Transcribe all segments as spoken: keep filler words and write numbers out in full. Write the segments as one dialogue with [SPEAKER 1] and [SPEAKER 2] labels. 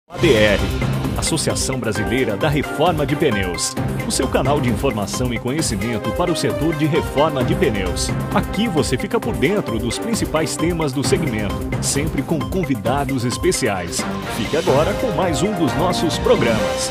[SPEAKER 1] A B R, Associação Brasileira da Reforma de Pneus, o seu canal de informação e conhecimento para o setor de reforma de pneus. Aqui você fica por dentro dos principais temas do segmento, sempre com convidados especiais. Fique agora com mais um dos nossos programas.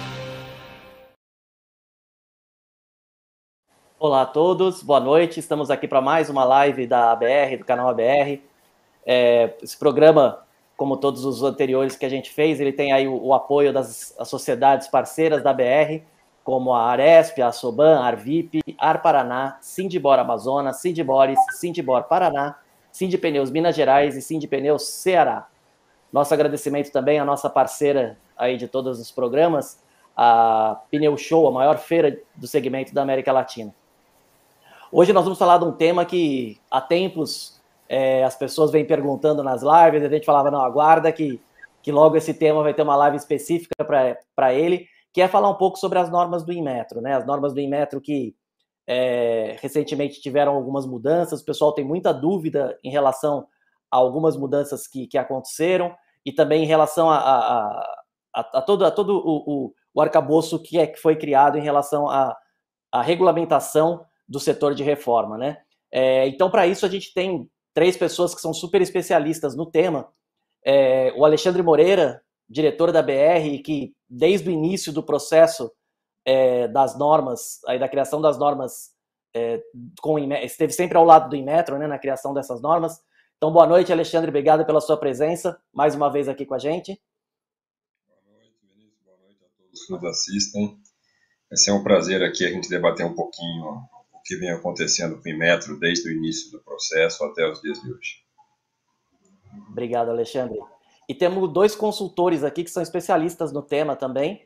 [SPEAKER 2] Olá a todos, boa noite. Estamos aqui para mais uma live da A B R, do canal A B R. É, esse programa, como todos os anteriores que a gente fez, ele tem aí o, o apoio das sociedades parceiras da A B R, como a Aresp, a Soban, a Arvip, Ar Paraná, Sindibor Amazonas, Sindibores, Sindibor Paraná, Sindipneus Minas Gerais e Sindipneus Ceará. Nosso agradecimento também à nossa parceira aí de todos os programas, a Pneu Show, a maior feira do segmento da América Latina. Hoje nós vamos falar de um tema que há tempos é, as pessoas vêm perguntando nas lives, a gente falava, não, aguarda que, que logo esse tema vai ter uma live específica para ele, que é falar um pouco sobre as normas do Inmetro, né? As normas do Inmetro que é, recentemente tiveram algumas mudanças, o pessoal tem muita dúvida em relação a algumas mudanças que, que aconteceram e também em relação a, a, a, a todo, a todo o, o, o arcabouço que, é, que foi criado em relação à a, a regulamentação do setor de reforma, né? É, então, para isso, a gente tem três pessoas que são super especialistas no tema. É, o Alexandre Moreira, diretor da B R, que desde o início do processo é, das normas, aí da criação das normas, é, com, esteve sempre ao lado do Inmetro, né, na criação dessas normas. Então, boa noite, Alexandre, obrigado pela sua presença, mais uma vez aqui com a gente.
[SPEAKER 3] Boa noite, Vinícius, boa noite a todos que nos assistem. Vai ser um prazer aqui a gente debater um pouquinho o que vem acontecendo com o Inmetro desde o início do processo até os dias de hoje.
[SPEAKER 2] Obrigado, Alexandre. E temos dois consultores aqui que são especialistas no tema também.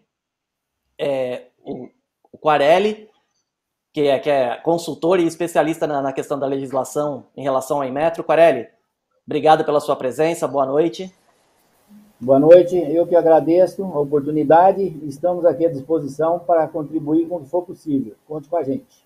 [SPEAKER 2] É, o, o Quarelli, que é, que é consultor e especialista na, na questão da legislação em relação ao Inmetro. Quarelli, obrigado pela sua presença, boa noite.
[SPEAKER 4] Boa noite, eu que agradeço a oportunidade. Estamos aqui à disposição para contribuir quando for possível. Conte com a gente.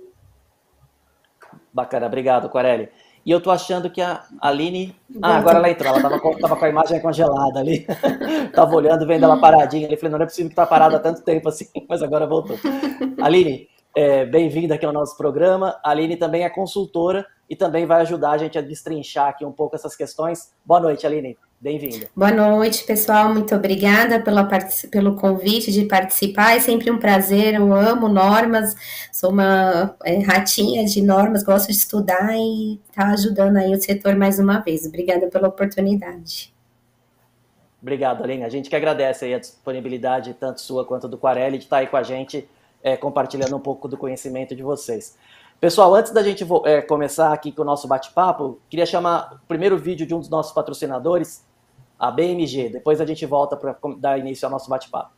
[SPEAKER 2] Bacana, obrigado, Quarelli. E eu tô achando que a Aline... Ah, agora ela entrou, ela tava com, tava com a imagem congelada ali. Tava olhando, vendo ela paradinha ali. Falei, não, não é possível que tá parada há tanto tempo assim, mas agora voltou. Aline, é, bem-vinda aqui ao nosso programa. A Aline também é consultora e também vai ajudar a gente a destrinchar aqui um pouco essas questões. Boa noite, Aline. Bem-vinda.
[SPEAKER 5] Boa noite, pessoal. Muito obrigada pela, pelo convite de participar. É sempre um prazer. Eu amo normas. Sou uma é, ratinha de normas, gosto de estudar e tá ajudando aí o setor mais uma vez. Obrigada pela oportunidade.
[SPEAKER 2] Obrigado, Aline. A gente que agradece aí a disponibilidade, tanto sua quanto do Quarelli, de estar aí com a gente, é, compartilhando um pouco do conhecimento de vocês. Pessoal, antes da gente é, começar aqui com o nosso bate-papo, queria chamar o primeiro vídeo de um dos nossos patrocinadores, a B M G. Depois a gente volta para dar início ao nosso bate-papo.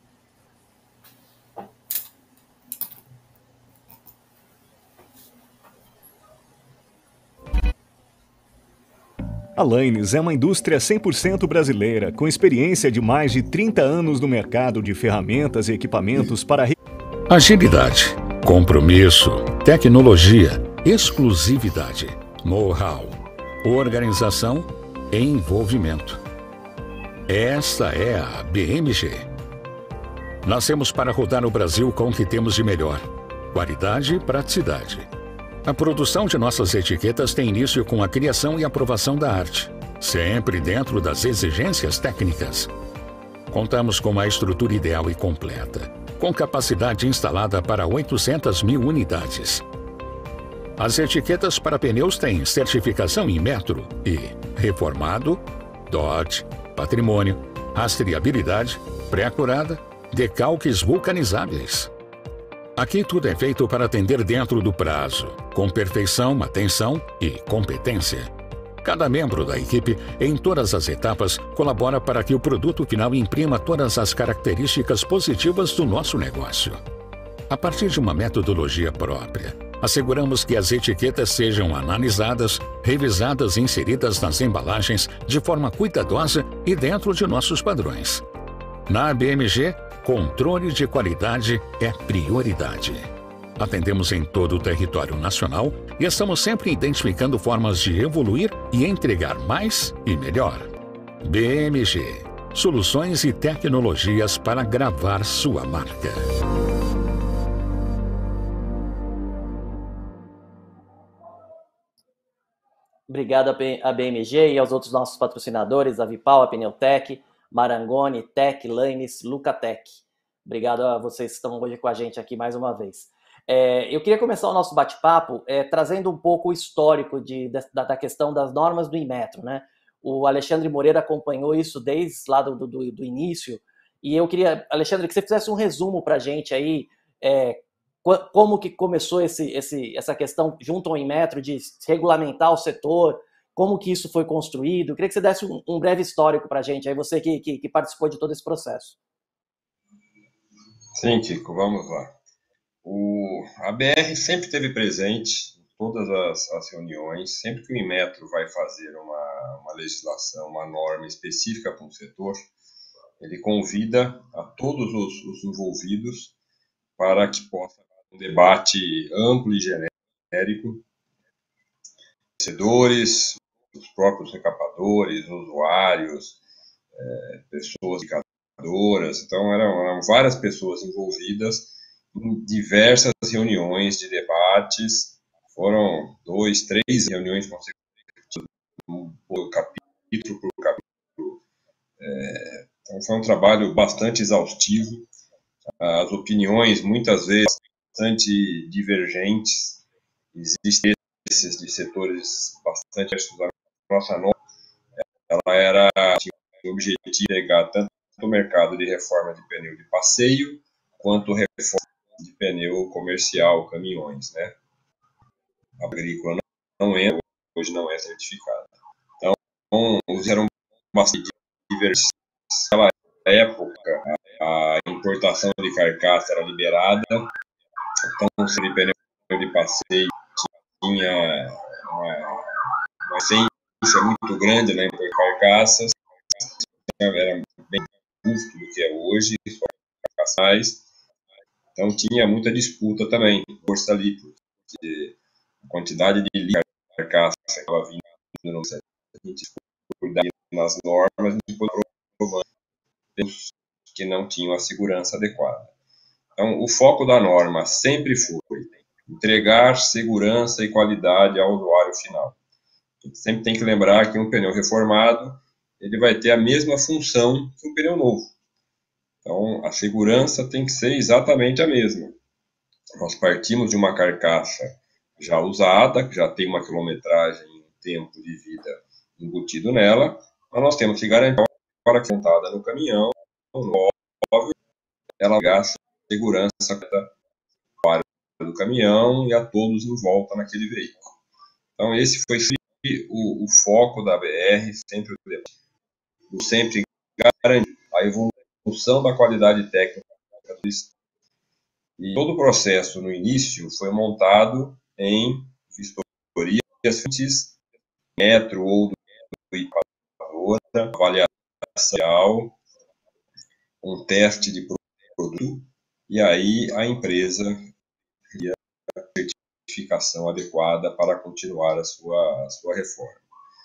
[SPEAKER 1] A Laines é uma indústria cem por cento brasileira, com experiência de mais de trinta anos no mercado de ferramentas e equipamentos para...
[SPEAKER 6] Agilidade, compromisso, tecnologia, exclusividade, know-how, organização e envolvimento. Esta é a B M G. Nascemos para rodar o Brasil com o que temos de melhor: qualidade e praticidade. A produção de nossas etiquetas tem início com a criação e aprovação da arte, sempre dentro das exigências técnicas. Contamos com uma estrutura ideal e completa, com capacidade instalada para oitocentas mil unidades. As etiquetas para pneus têm certificação Inmetro e reformado, D O T, patrimônio, rastreabilidade, pré-acurada, decalques vulcanizáveis. Aqui tudo é feito para atender dentro do prazo, com perfeição, atenção e competência. Cada membro da equipe, em todas as etapas, colabora para que o produto final imprima todas as características positivas do nosso negócio. A partir de uma metodologia própria, asseguramos que as etiquetas sejam analisadas, revisadas e inseridas nas embalagens de forma cuidadosa e dentro de nossos padrões. Na B M G, controle de qualidade é prioridade. Atendemos em todo o território nacional e estamos sempre identificando formas de evoluir e entregar mais e melhor. B M G, Soluções e tecnologias para gravar sua marca.
[SPEAKER 2] Obrigado a B M G e aos outros nossos patrocinadores, a Vipal, a Pneutec, Marangoni, Tec, Lanes, Lucatec. Obrigado a vocês que estão hoje com a gente aqui mais uma vez. É, eu queria começar o nosso bate-papo é, trazendo um pouco o histórico de, da, da questão das normas do Inmetro, né? O Alexandre Moreira acompanhou isso desde lá do, do, do início, e eu queria, Alexandre, que você fizesse um resumo para a gente aí, é, como que começou esse, esse, essa questão junto ao Inmetro de regulamentar o setor, como que isso foi construído. Eu queria que você desse um, um breve histórico para a gente, aí você que, que, que participou de todo esse processo.
[SPEAKER 3] Sim, Kiko, vamos lá. O, a B R sempre esteve presente em todas as, as reuniões, sempre que o Inmetro vai fazer uma, uma legislação, uma norma específica para um setor, ele convida a todos os, os envolvidos para que possa haver um debate amplo e genérico, fornecedores, os próprios recapadores, usuários, é, pessoas indicadoras. Então, eram, eram várias pessoas envolvidas em diversas reuniões de debates. Foram dois, três reuniões consecutivas, por capítulo por capítulo. É, então, foi um trabalho bastante exaustivo. As opiniões, muitas vezes, bastante divergentes. Existem esses de setores bastante diversos. A nossa norma, ela era, tinha o objetivo de pegar tanto o mercado de reforma de pneu de passeio, quanto reforma de pneu comercial, caminhões, né? A agrícola não, não é, hoje não é certificada. Então, eram bastante diversos. Naquela época, a importação de carcaça era liberada, então, se de pneu de passeio tinha uma, uma essência muito grande na importação de carcaças, era bem custo do que é hoje, só carcaçais. Então tinha muita disputa também, força ali, porque a quantidade de litro de carcaça que estava vindo no a gente cuidar nas normas e depois provando que não tinham a segurança adequada. Então o foco da norma sempre foi entregar segurança e qualidade ao usuário final. A gente sempre tem que lembrar que um pneu reformado ele vai ter a mesma função que um pneu novo. Então, a segurança tem que ser exatamente a mesma. Nós partimos de uma carcaça já usada, que já tem uma quilometragem e um tempo de vida embutido nela, mas nós temos que garantir que a hora que é montada no caminhão, no móvel, ela vai dar segurança para do caminhão e a todos em volta naquele veículo. Então, esse foi o, o foco da B R, sempre o debate. Sempre garantir a evolução da qualidade técnica do Estado. E todo o processo, no início, foi montado em vistorias, metro ou do equador, avaliação, um teste de produto, e aí a empresa cria a certificação adequada para continuar a sua, a sua reforma.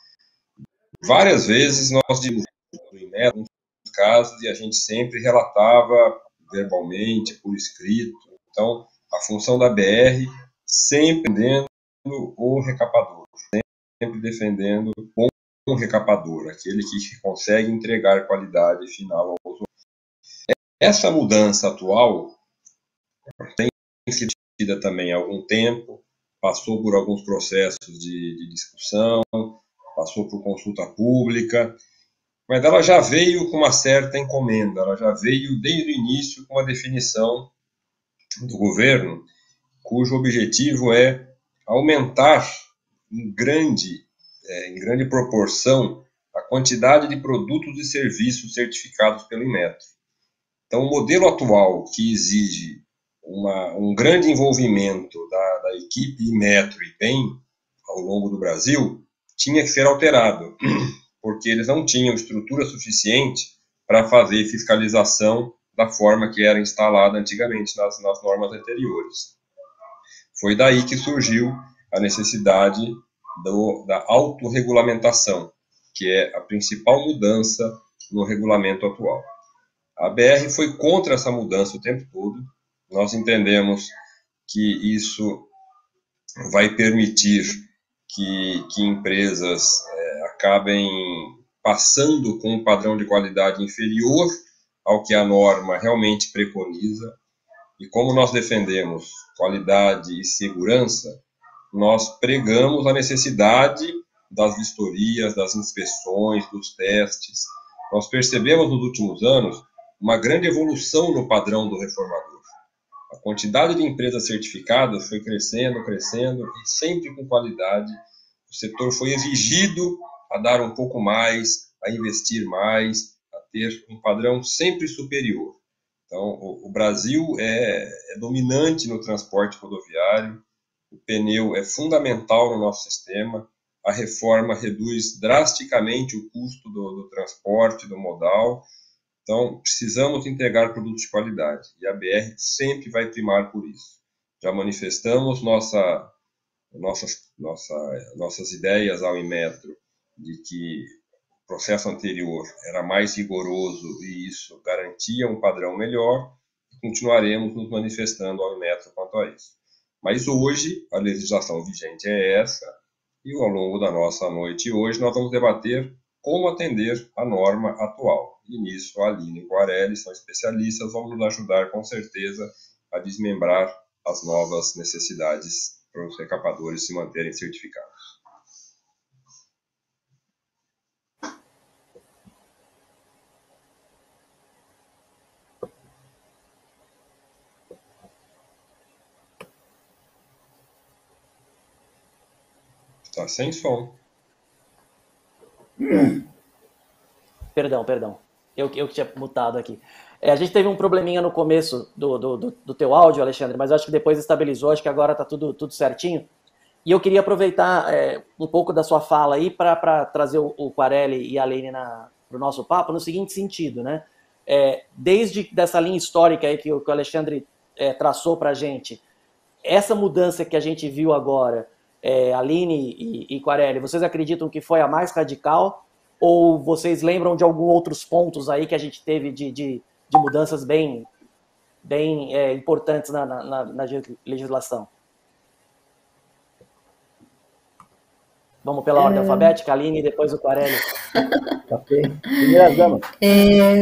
[SPEAKER 3] Várias vezes nós dimos em metro, casos, e a gente sempre relatava verbalmente, por escrito. Então, a função da B R sempre defendendo o recapador, sempre defendendo o bom recapador, aquele que consegue entregar qualidade final ao usuário. Essa mudança atual tem sido discutida também há algum tempo, passou por alguns processos de, de discussão, passou por consulta pública, mas ela já veio com uma certa encomenda, ela já veio desde o início com uma definição do governo, cujo objetivo é aumentar em grande, é, em grande proporção a quantidade de produtos e serviços certificados pelo Inmetro. Então, o modelo atual, que exige uma, um grande envolvimento da, da equipe Inmetro e tem ao longo do Brasil, tinha que ser alterado, porque eles não tinham estrutura suficiente para fazer fiscalização da forma que era instalada antigamente nas, nas normas anteriores. Foi daí que surgiu a necessidade do, da autorregulamentação, que é a principal mudança no regulamento atual. A B R foi contra essa mudança o tempo todo. Nós entendemos que isso vai permitir que, que empresas é, acabem passando com um padrão de qualidade inferior ao que a norma realmente preconiza. E como nós defendemos qualidade e segurança, nós pregamos a necessidade das vistorias, das inspeções, dos testes. Nós percebemos nos últimos anos uma grande evolução no padrão do reformador. A quantidade de empresas certificadas foi crescendo, crescendo, e sempre com qualidade. O setor foi exigido a dar um pouco mais, a investir mais, a ter um padrão sempre superior. Então, o, o Brasil é, é dominante no transporte rodoviário, o pneu é fundamental no nosso sistema, a reforma reduz drasticamente o custo do, do transporte, do modal. Então, precisamos entregar produtos de qualidade, e a B R sempre vai primar por isso. Já manifestamos nossa, nossas, nossa, nossas ideias ao Inmetro de que o processo anterior era mais rigoroso e isso garantia um padrão melhor, e continuaremos nos manifestando ao Inmetro quanto a isso. Mas hoje, a legislação vigente é essa, e ao longo da nossa noite hoje nós vamos debater como atender a norma atual. E nisso, a Aline e o Guarelli são especialistas, vão nos ajudar com certeza a desmembrar as novas necessidades para os recapadores se manterem certificados. Está sem som.
[SPEAKER 2] Perdão, perdão. Eu, eu que tinha mutado aqui. É, a gente teve um probleminha no começo do, do, do, do teu áudio, Alexandre, mas acho que depois estabilizou, acho que agora está tudo, tudo certinho. E eu queria aproveitar é, um pouco da sua fala aí para trazer o, o Guarelli e a Aline para o nosso papo no seguinte sentido, né? É, desde dessa linha histórica aí que o, que o Alexandre é, traçou para a gente, essa mudança que a gente viu agora, é, Aline e, e Guarelli, vocês acreditam que foi a mais radical? Ou vocês lembram de alguns outros pontos aí que a gente teve de, de, de mudanças bem, bem é, importantes na, na, na legislação? Vamos pela é... ordem alfabética, Aline e depois o Guarelli.
[SPEAKER 4] Ok. Primeira dama.
[SPEAKER 5] É...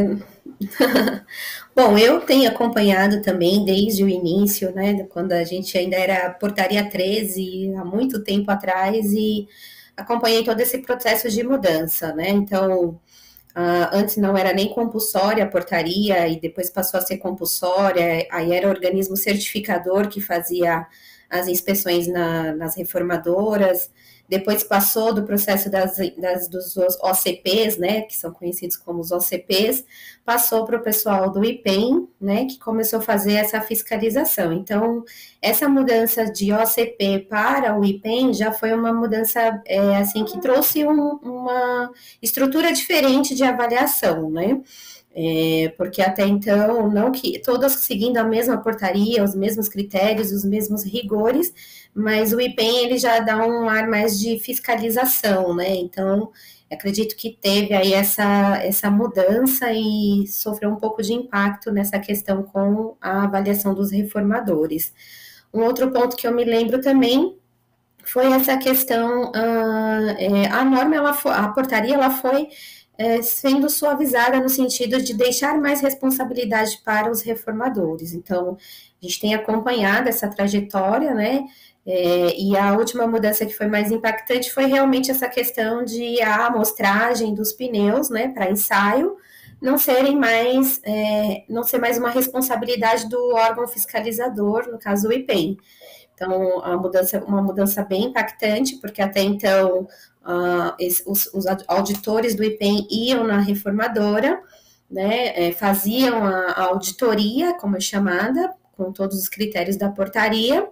[SPEAKER 5] Bom, eu tenho acompanhado também desde o início, né, quando a gente ainda era portaria treze, há muito tempo atrás, e acompanhei todo esse processo de mudança, né, então, uh, antes não era nem compulsória a portaria, e depois passou a ser compulsória, aí era o organismo certificador que fazia as inspeções na, nas reformadoras, depois passou do processo das, das, dos O C Ps, né, que são conhecidos como os O C Ps, passou para o pessoal do I P E M, né, que começou a fazer essa fiscalização. Então, essa mudança de O C P para o I P E M já foi uma mudança, é, assim, que trouxe um, uma estrutura diferente de avaliação, né, é, porque até então, não que todas seguindo a mesma portaria, os mesmos critérios, os mesmos rigores, mas o I P E M ele já dá um ar mais de fiscalização, né, então acredito que teve aí essa, essa mudança e sofreu um pouco de impacto nessa questão com a avaliação dos reformadores. Um outro ponto que eu me lembro também foi essa questão, uh, é, a norma, ela foi, a portaria, ela foi é, sendo suavizada no sentido de deixar mais responsabilidade para os reformadores. Então, a gente tem acompanhado essa trajetória, né, é, e a última mudança que foi mais impactante foi realmente essa questão de a amostragem dos pneus, né, para ensaio, não serem mais, é, não ser mais uma responsabilidade do órgão fiscalizador, no caso o I P E M. Então, a mudança, uma mudança bem impactante, porque até então uh, esse, os, os auditores do I P E M iam na reformadora, né, é, faziam a, a auditoria, como é chamada, com todos os critérios da portaria,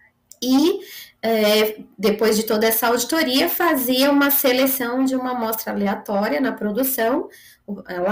[SPEAKER 5] e é, depois de toda essa auditoria, fazia uma seleção de uma amostra aleatória na produção,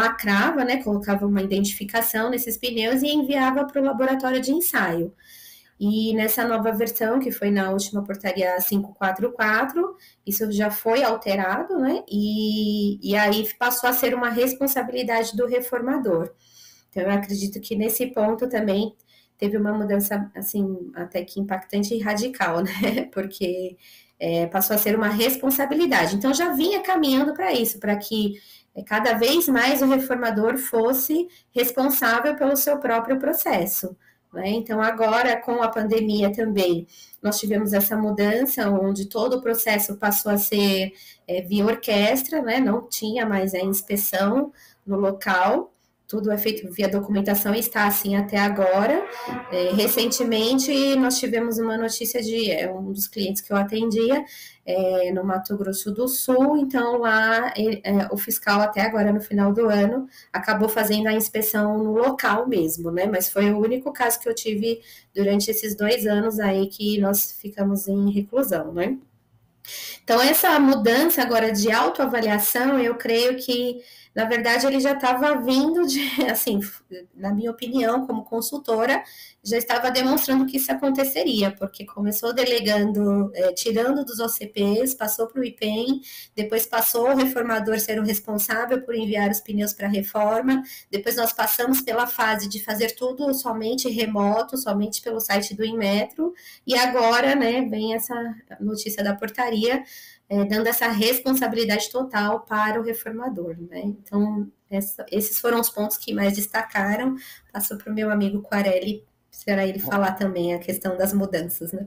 [SPEAKER 5] lacrava, né, colocava uma identificação nesses pneus e enviava para o laboratório de ensaio. E nessa nova versão, que foi na última portaria quinhentos e quarenta e quatro, isso já foi alterado, né? E, e aí passou a ser uma responsabilidade do reformador. Então, eu acredito que nesse ponto também teve uma mudança, assim, até que impactante e radical, né? Porque é, passou a ser uma responsabilidade. Então, já vinha caminhando para isso, para que é, cada vez mais o reformador fosse responsável pelo seu próprio processo. Né? Então, agora, com a pandemia também, nós tivemos essa mudança, onde todo o processo passou a ser é, via orquestra, né? Não tinha mais a inspeção no local, tudo é feito via documentação e está assim até agora. É, recentemente, nós tivemos uma notícia de é, um dos clientes que eu atendia é, no Mato Grosso do Sul, então lá ele, é, o fiscal até agora, no final do ano, acabou fazendo a inspeção no local mesmo, né? Mas foi o único caso que eu tive durante esses dois anos aí que nós ficamos em reclusão, né? Então, essa mudança agora de autoavaliação, eu creio que, na verdade, ele já estava vindo de, assim, na minha opinião, como consultora, já estava demonstrando que isso aconteceria, porque começou delegando, é, tirando dos O C Ps, passou para o I P E M, depois passou o reformador ser o responsável por enviar os pneus para a reforma, depois nós passamos pela fase de fazer tudo somente remoto, somente pelo site do Inmetro, e agora, né, vem essa notícia da portaria, É, dando essa responsabilidade total para o reformador, né? Então, essa, esses foram os pontos que mais destacaram. Passo para o meu amigo Quarelli, para ele falar também a questão das mudanças, né?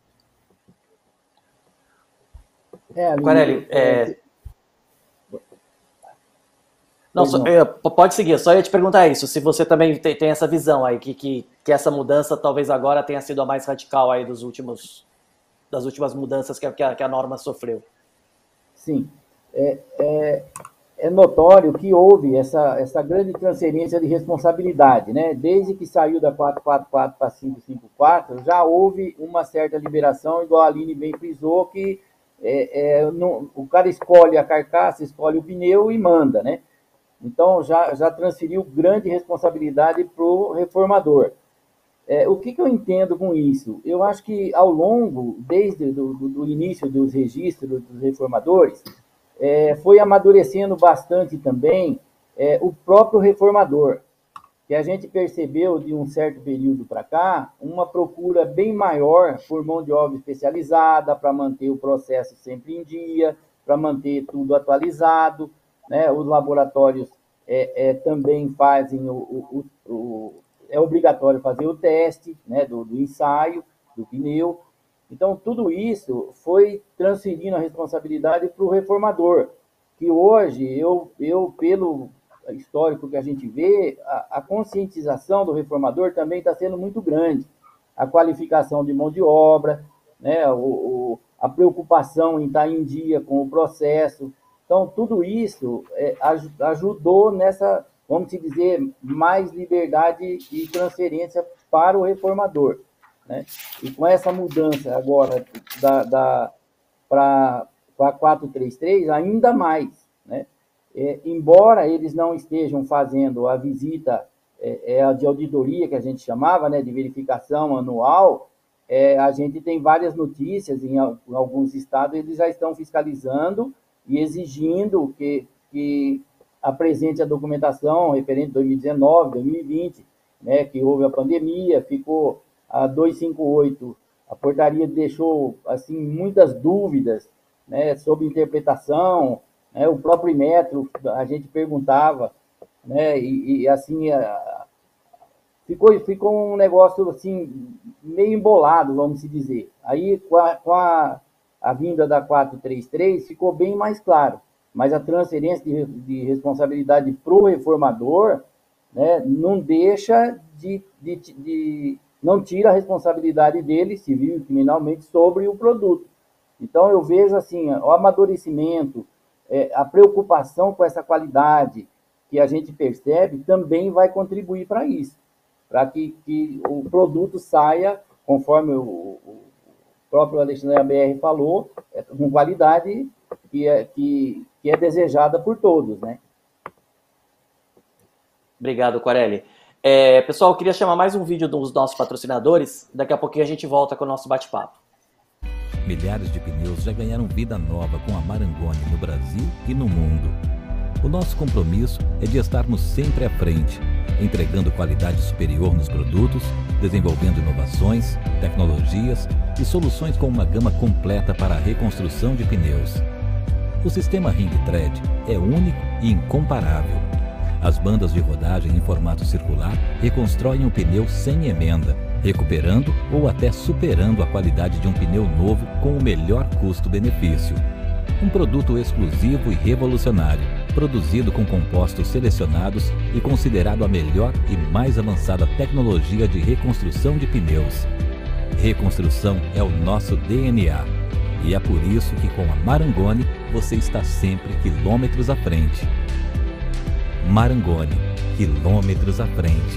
[SPEAKER 2] É, Aline, Quarelli, é... Não, só, pode seguir, só ia te perguntar isso, se você também tem, tem essa visão aí, que, que, que essa mudança talvez agora tenha sido a mais radical aí dos últimos... das últimas mudanças que a, que a norma sofreu.
[SPEAKER 4] Sim. É, é, é notório que houve essa, essa grande transferência de responsabilidade, né? Desde que saiu da quatrocentos e quarenta e quatro para quinhentos e cinquenta e quatro, já houve uma certa liberação, igual a Aline bem frisou, que é, é, não, o cara escolhe a carcaça, escolhe o pneu e manda, né? Então, já, já transferiu grande responsabilidade para o reformador. É, o que, que eu entendo com isso? Eu acho que ao longo, desde do, do, do início dos registros dos reformadores, é, foi amadurecendo bastante também é, o próprio reformador, que a gente percebeu de um certo período para cá, uma procura bem maior por mão de obra especializada para manter o processo sempre em dia, para manter tudo atualizado, né? Os laboratórios é, é, também fazem o, o, o é obrigatório fazer o teste, né, do, do ensaio, do pneu. Então, tudo isso foi transferindo a responsabilidade para o reformador, que hoje, eu, eu, pelo histórico que a gente vê, a, a conscientização do reformador também está sendo muito grande. A qualificação de mão de obra, né, o, o, a preocupação em estar em dia com o processo. Então, tudo isso é, ajudou nessa... vamos dizer, mais liberdade e transferência para o reformador, né? E com essa mudança agora da, da, para a quatrocentos e trinta e três, ainda mais, né? É, embora eles não estejam fazendo a visita é, é, de auditoria, que a gente chamava, né, de verificação anual, é, a gente tem várias notícias, em alguns estados eles já estão fiscalizando e exigindo que... que apresente a documentação referente a dois mil e dezenove, dois mil e vinte, né, que houve a pandemia, ficou a duzentos e cinquenta e oito, a portaria deixou assim muitas dúvidas, né, sobre interpretação, né, o próprio Inmetro, a gente perguntava, né, e, e assim, a, ficou, ficou um negócio assim, meio embolado, vamos dizer. Aí, com a, com a, a vinda da quatrocentos e trinta e três, ficou bem mais claro. Mas a transferência de, de responsabilidade para o reformador, né, não deixa de, de, de... não tira a responsabilidade dele, civil e criminalmente, sobre o produto. Então, eu vejo assim, o amadurecimento, é, a preocupação com essa qualidade que a gente percebe, também vai contribuir para isso, para que, que o produto saia, conforme o, o próprio Alexandre A B R falou, é, com qualidade que é, que, que é desejada por todos, né?
[SPEAKER 2] Obrigado, Quarelli. É, pessoal, eu queria chamar mais um vídeo dos nossos patrocinadores. Daqui a pouquinho a gente volta com o nosso bate-papo.
[SPEAKER 7] Milhares de pneus já ganharam vida nova com a Marangoni no Brasil e no mundo. O nosso compromisso é de estarmos sempre à frente, entregando qualidade superior nos produtos, desenvolvendo inovações, tecnologias e soluções com uma gama completa para a reconstrução de pneus. O sistema Ring Thread é único e incomparável. As bandas de rodagem em formato circular reconstroem o pneu sem emenda, recuperando ou até superando a qualidade de um pneu novo com o melhor custo-benefício. Um produto exclusivo e revolucionário, produzido com compostos selecionados e considerado a melhor e mais avançada tecnologia de reconstrução de pneus. Reconstrução é o nosso D N A. E é por isso que com a Marangoni você está sempre quilômetros à frente. Marangoni, quilômetros à frente.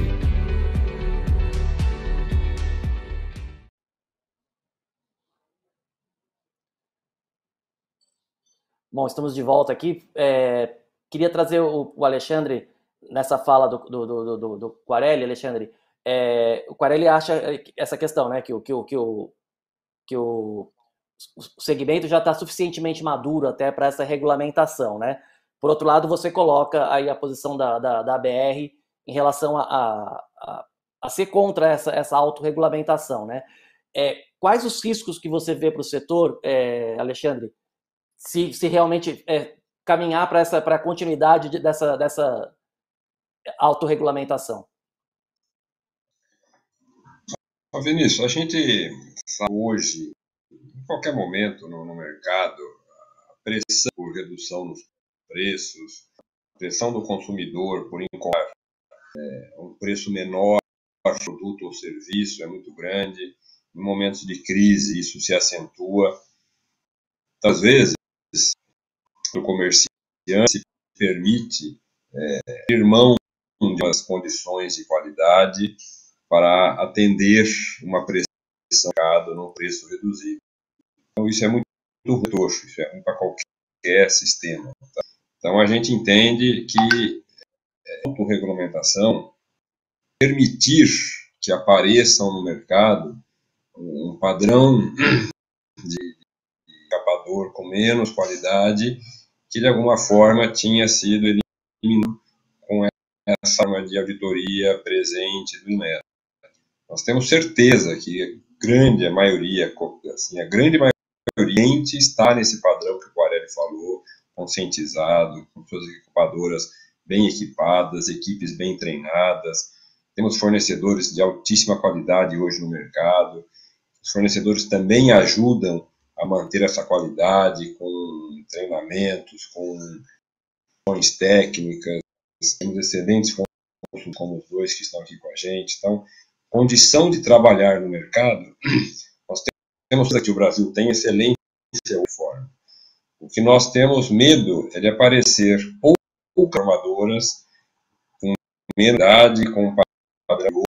[SPEAKER 2] Bom, estamos de volta aqui. É, queria trazer o, o Alexandre nessa fala do, do, do, do, do Quarelli. Alexandre, é, o Quarelli acha essa questão, né, que, o, que, o, que, o, que o, o segmento já está suficientemente maduro até para essa regulamentação, né? Por outro lado, você coloca aí a posição da, da, da A B R em relação a, a, a, a ser contra essa, essa autorregulamentação, né? É, quais os riscos que você vê para o setor, é, Alexandre, se, se realmente é, caminhar para essa para a continuidade de, dessa, dessa autorregulamentação?
[SPEAKER 3] Vinícius, a gente sabe hoje, em qualquer momento no, no mercado, a pressão por redução nos preços, pressão do consumidor por encontrar é, um preço menor para produto ou serviço é muito grande. Em momentos de crise isso se acentua. Às vezes o comerciante se permite é, abrir mão de umas condições de qualidade para atender uma pressão do mercado num preço reduzido. Então isso é muito roxo, isso é ruim para qualquer sistema. Tá? Então, a gente entende que a autorregulamentação permitir que apareçam no mercado um padrão de escapador com menos qualidade que, de alguma forma, tinha sido eliminado com essa forma de auditoria presente do Inmetro. Nós temos certeza que a grande maioria, assim, a grande maioria está nesse padrão que o Quarelli falou, conscientizado, com suas equipadoras bem equipadas, equipes bem treinadas. Temos fornecedores de altíssima qualidade hoje no mercado. Os fornecedores também ajudam a manter essa qualidade com treinamentos, com ações técnicas. Temos excelentes consultores, como os dois que estão aqui com a gente. Então, condição de trabalhar no mercado, nós temos que o Brasil tem excelente forma. O que nós temos medo é de aparecer poucas armadoras com menos idade, com padrão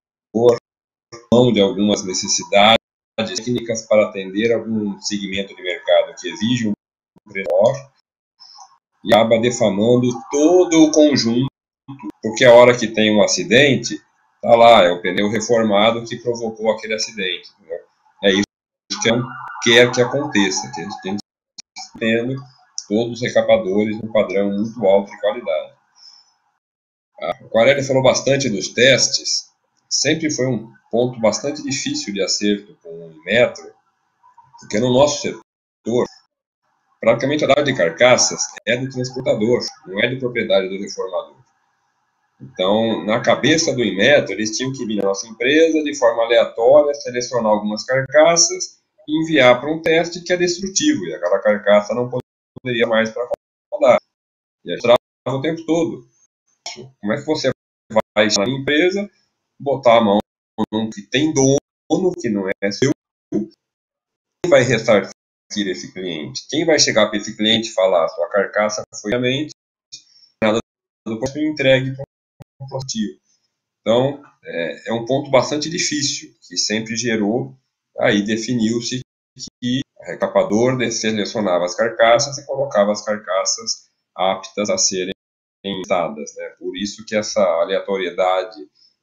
[SPEAKER 3] mão de algumas necessidades técnicas para atender algum segmento de mercado que exige um preço maior e acaba defamando todo o conjunto, porque a hora que tem um acidente, está lá, é o pneu reformado que provocou aquele acidente. Entendeu? É isso que não quer que aconteça, que a gente tendo todos os recapadores num padrão muito alto de qualidade. O Quarelli falou bastante dos testes, sempre foi um ponto bastante difícil de acerto com o Inmetro, porque no nosso setor, praticamente a área de carcaças é do transportador, não é de propriedade do reformador. Então, na cabeça do Inmetro, eles tinham que vir na nossa empresa de forma aleatória, selecionar algumas carcaças e enviar para um teste que é destrutivo, e aquela carcaça não poderia mais para rodar. E a gente trava o tempo todo. Como é que você vai na minha empresa, botar a mão num que tem dono, que não é seu? Quem vai ressarcir esse cliente? Quem vai chegar para esse cliente e falar, sua carcaça foi realmente nada do que entregue para um positivo? Então, é, é um ponto bastante difícil, que sempre gerou, aí definiu-se que o recapador selecionava as carcaças e colocava as carcaças aptas a serem testadas, né? Por isso que essa aleatoriedade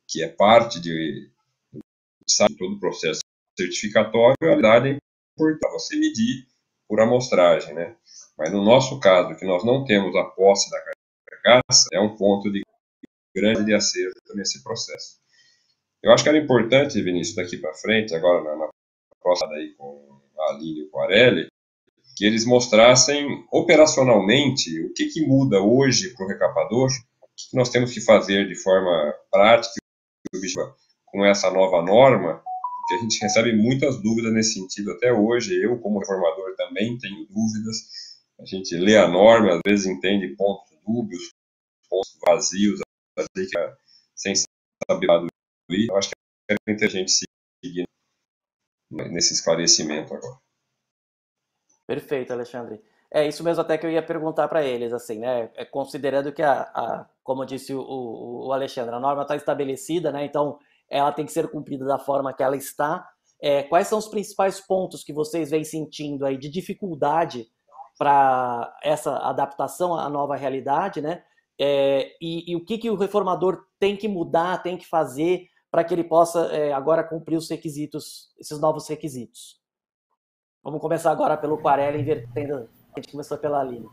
[SPEAKER 3] que é parte de, de todo o processo certificatório, a realidade é importante você medir por amostragem, né? Mas no nosso caso, que nós não temos a posse da carcaça, é um ponto de grande de acerto nesse processo. Eu acho que era importante, Vinícius, daqui para frente, agora na, na próxima aí com a Aline e com a Arely, que eles mostrassem operacionalmente o que, que muda hoje para o recapador, o que, que nós temos que fazer de forma prática com essa nova norma, que a gente recebe muitas dúvidas nesse sentido até hoje. Eu, como reformador, também tenho dúvidas. A gente lê a norma, às vezes entende pontos dúbios, pontos vazios, sem saber do que. Eu acho que é muita gente seguir nesse esclarecimento agora.
[SPEAKER 2] Perfeito, Alexandre. É isso mesmo até que eu ia perguntar para eles, assim, né? É, considerando que, a, a, como disse o, o, o Alexandre, a norma está estabelecida, né? Então, ela tem que ser cumprida da forma que ela está. É, quais são os principais pontos que vocês vêm sentindo aí de dificuldade para essa adaptação à nova realidade, né? É, e, e o que, que o reformador tem que mudar, tem que fazer para que ele possa é, agora cumprir os requisitos, esses novos requisitos? Vamos começar agora pelo Quarelli, invertendo. A gente começou pela Aline.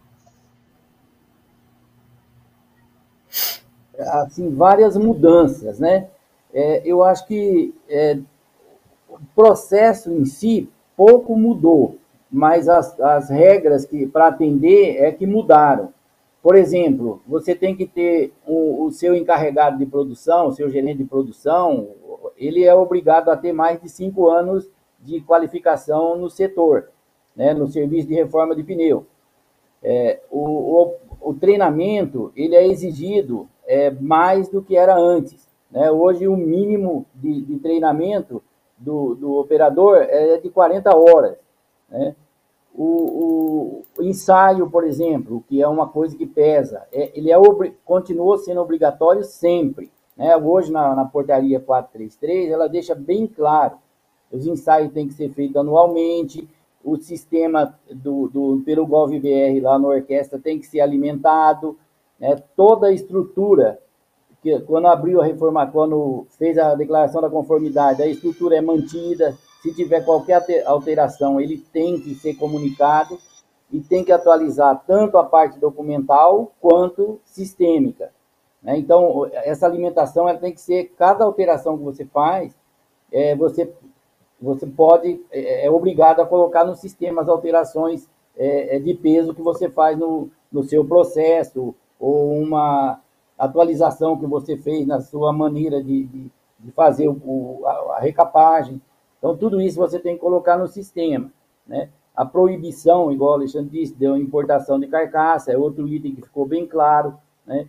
[SPEAKER 4] Assim, várias mudanças, né? É, eu acho que é, o processo em si pouco mudou, mas as, as regras que para atender é que mudaram. Por exemplo, você tem que ter o, o seu encarregado de produção, o seu gerente de produção, ele é obrigado a ter mais de cinco anos de qualificação no setor, né, no serviço de reforma de pneu. É, o, o, o treinamento ele é exigido é, mais do que era antes, né? Hoje o mínimo de, de treinamento do, do operador é de quarenta horas, né? O, o, o ensaio, por exemplo, que é uma coisa que pesa, é, ele é continua sendo obrigatório sempre, né? Hoje na, na portaria quatrocentos e trinta e três ela deixa bem claro: os ensaios têm que ser feitos anualmente, o sistema do, do, pelo GovBR lá na orquestra tem que ser alimentado, né? Toda a estrutura, que quando abriu a reforma, quando fez a declaração da conformidade, a estrutura é mantida. Se tiver qualquer alteração, ele tem que ser comunicado e tem que atualizar tanto a parte documental quanto sistêmica, né? Então, essa alimentação ela tem que ser, cada alteração que você faz, é, você... você pode, é, é obrigado a colocar no sistema as alterações é, de peso que você faz no, no seu processo, ou uma atualização que você fez na sua maneira de, de, de fazer o, a, a recapagem. Então, tudo isso você tem que colocar no sistema, né? A proibição, igual o Alexandre disse, de importação de carcaça, é outro item que ficou bem claro, né?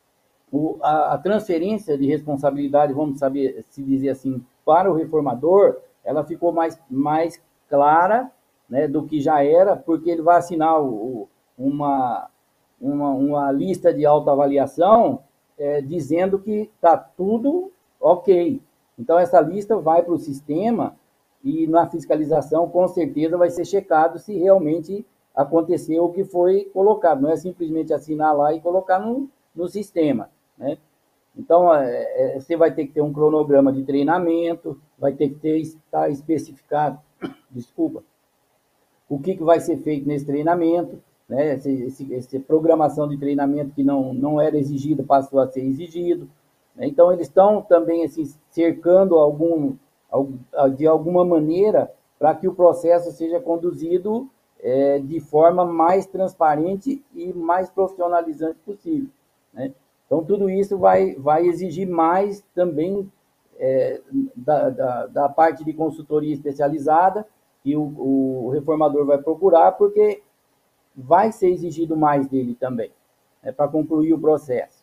[SPEAKER 4] O, a, a transferência de responsabilidade, vamos saber se dizer assim, para o reformador, ela ficou mais, mais clara, né, do que já era, porque ele vai assinar o, uma, uma, uma lista de autoavaliação é, dizendo que está tudo ok. Então, essa lista vai para o sistema e na fiscalização, com certeza, vai ser checado se realmente aconteceu o que foi colocado. Não é simplesmente assinar lá e colocar no, no sistema, né? Então, é, é, você vai ter que ter um cronograma de treinamento, vai ter que ter, estar especificado, desculpa, o que, que vai ser feito nesse treinamento, né? Esse, esse, essa programação de treinamento que não, não era exigida passou a ser exigido, né? Então, eles estão também assim, cercando algum, de alguma maneira para que o processo seja conduzido é, de forma mais transparente e mais profissionalizante possível, né? Então, tudo isso vai, vai exigir mais também é, da, da, da parte de consultoria especializada que o, o reformador vai procurar, porque vai ser exigido mais dele também, né, para concluir o processo.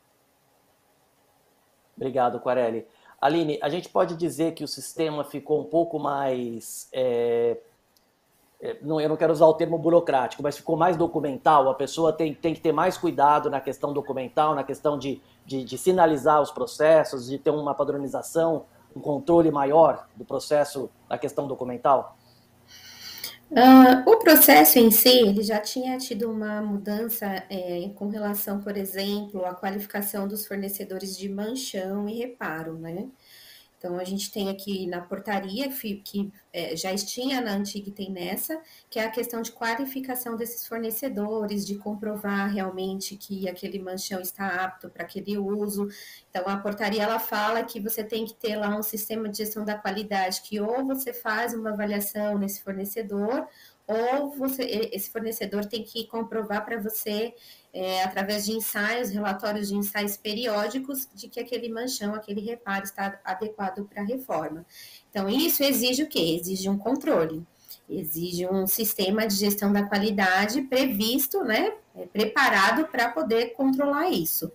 [SPEAKER 2] Obrigado, Quarelli. Aline, a gente pode dizer que o sistema ficou um pouco mais... É... Não, eu não quero usar o termo burocrático, mas ficou mais documental. A pessoa tem, tem que ter mais cuidado na questão documental, na questão de, de, de sinalizar os processos, de ter uma padronização, um controle maior do processo na questão documental?
[SPEAKER 5] Uh, o processo em si, ele já tinha tido uma mudança é, com relação, por exemplo, à qualificação dos fornecedores de manchão e reparo, né? Então, a gente tem aqui na portaria, que é, já tinha na antiga e tem nessa, que é a questão de qualificação desses fornecedores, de comprovar realmente que aquele manchão está apto para aquele uso. Então, a portaria, ela fala que você tem que ter lá um sistema de gestão da qualidade, que ou você faz uma avaliação nesse fornecedor, ou você, esse fornecedor tem que comprovar para você, é, através de ensaios, relatórios de ensaios periódicos, de que aquele manchão, aquele reparo está adequado para a reforma. Então, isso exige o quê? Exige um controle, exige um sistema de gestão da qualidade previsto, né, preparado para poder controlar isso.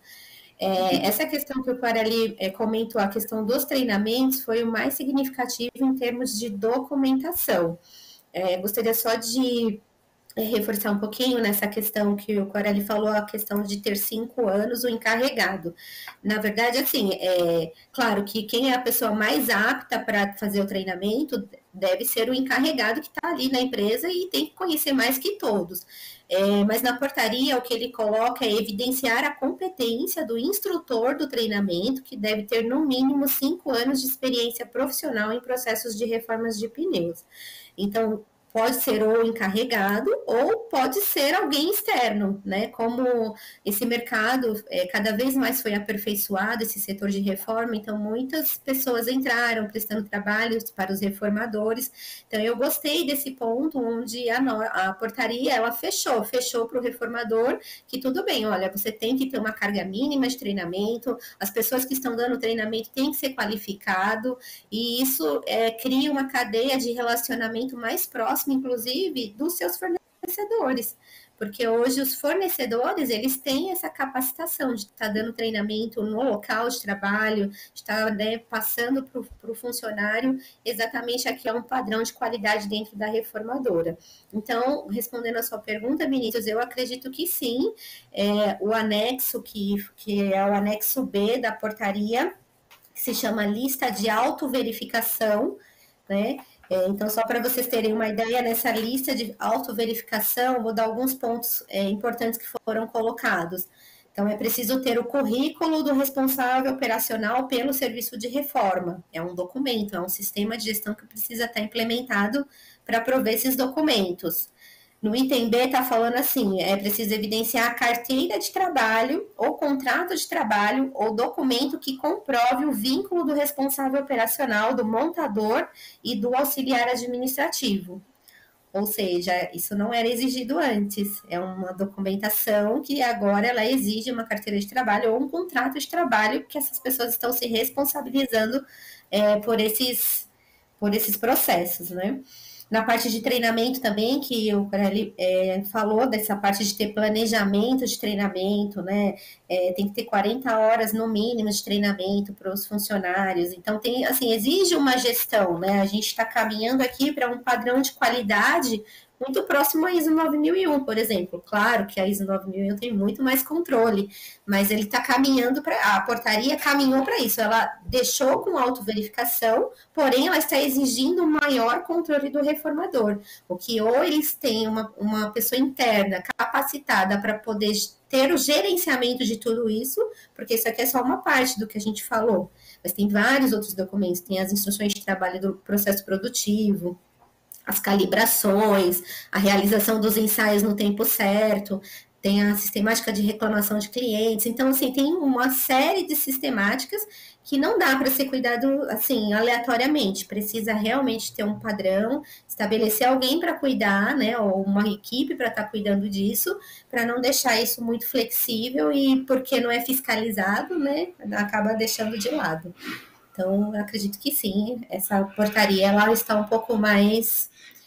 [SPEAKER 5] É, essa questão que o Quarelli é, comentou, a questão dos treinamentos, foi o mais significativo em termos de documentação. É, gostaria só de é, reforçar um pouquinho nessa questão que o Quarelli falou, a questão de ter cinco anos o encarregado. Na verdade, assim, é claro que quem é a pessoa mais apta para fazer o treinamento deve ser o encarregado que está ali na empresa e tem que conhecer mais que todos. É, mas na portaria, o que ele coloca é evidenciar a competência do instrutor do treinamento, que deve ter no mínimo cinco anos de experiência profissional em processos de reformas de pneus. Então, pode ser ou encarregado ou pode ser alguém externo, né? Como esse mercado é, cada vez mais foi aperfeiçoado, esse setor de reforma, então muitas pessoas entraram prestando trabalhos para os reformadores. Então, eu gostei desse ponto onde a, no, a portaria, ela fechou, fechou para o reformador que tudo bem, olha, você tem que ter uma carga mínima de treinamento, as pessoas que estão dando treinamento têm que ser qualificado, e isso é, cria uma cadeia de relacionamento mais próximo, inclusive, dos seus fornecedores, porque hoje os fornecedores, eles têm essa capacitação de estar dando treinamento no local de trabalho, de estar, né, passando para o funcionário exatamente aqui é um padrão de qualidade dentro da reformadora. Então, respondendo a sua pergunta, Vinícius, eu acredito que sim, é, o anexo, que, que é o anexo B da portaria, que se chama lista de autoverificação, né? É, então, só para vocês terem uma ideia, nessa lista de autoverificação, vou dar alguns pontos é, importantes que foram colocados. Então, é preciso ter o currículo do responsável operacional pelo serviço de reforma. É um documento, é um sistema de gestão que precisa estar implementado para prover esses documentos. No item B está falando assim, é preciso evidenciar a carteira de trabalho, ou contrato de trabalho, ou documento que comprove o vínculo do responsável operacional, do montador e do auxiliar administrativo. Ou seja, isso não era exigido antes, é uma documentação que agora ela exige uma carteira de trabalho ou um contrato de trabalho, que essas pessoas estão se responsabilizando é, por esses, por esses processos, né? Na parte de treinamento também, que o Quarelli é, falou dessa parte de ter planejamento de treinamento, né? É, tem que ter quarenta horas no mínimo de treinamento para os funcionários. Então, tem, assim, exige uma gestão, né? A gente está caminhando aqui para um padrão de qualidade muito próximo à I S O nove mil e um, por exemplo. Claro que a I S O nove mil e um tem muito mais controle, mas ele está caminhando para... A portaria caminhou para isso. Ela deixou com autoverificação, porém ela está exigindo maior controle do reformador. O que ou eles têm uma, uma pessoa interna capacitada para poder ter o gerenciamento de tudo isso, porque isso aqui é só uma parte do que a gente falou, mas tem vários outros documentos, tem as instruções de trabalho do processo produtivo, as calibrações, a realização dos ensaios no tempo certo, tem a sistemática de reclamação de clientes. Então, assim, tem uma série de sistemáticas que não dá para ser cuidado, assim, aleatoriamente. Precisa realmente ter um padrão, estabelecer alguém para cuidar, né, ou uma equipe para estar cuidando disso, para não deixar isso muito flexível e, porque não é fiscalizado, né, acaba deixando de lado. Então, eu acredito que sim, essa portaria, ela está um pouco mais...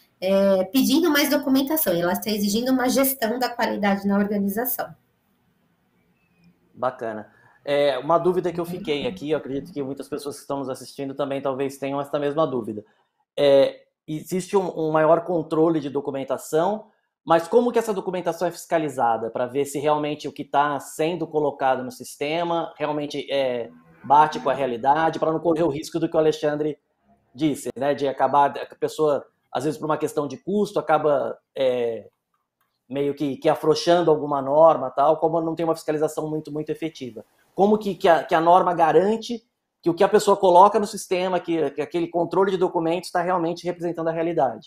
[SPEAKER 5] É, pedindo mais documentação, ela está exigindo uma gestão da qualidade na organização.
[SPEAKER 2] Bacana. É, uma dúvida que eu fiquei aqui, eu acredito que muitas pessoas que estão nos assistindo também talvez tenham essa mesma dúvida. É, existe um, um maior controle de documentação, mas como que essa documentação é fiscalizada para ver se realmente o que está sendo colocado no sistema realmente é, bate com a realidade, para não correr o risco do que o Alexandre disse, né, de acabar a pessoa... às vezes por uma questão de custo, acaba é, meio que, que afrouxando alguma norma, tal, como não tem uma fiscalização muito, muito efetiva. Como que, que, a, que a norma garante que o que a pessoa coloca no sistema, que, que aquele controle de documentos está realmente representando a realidade?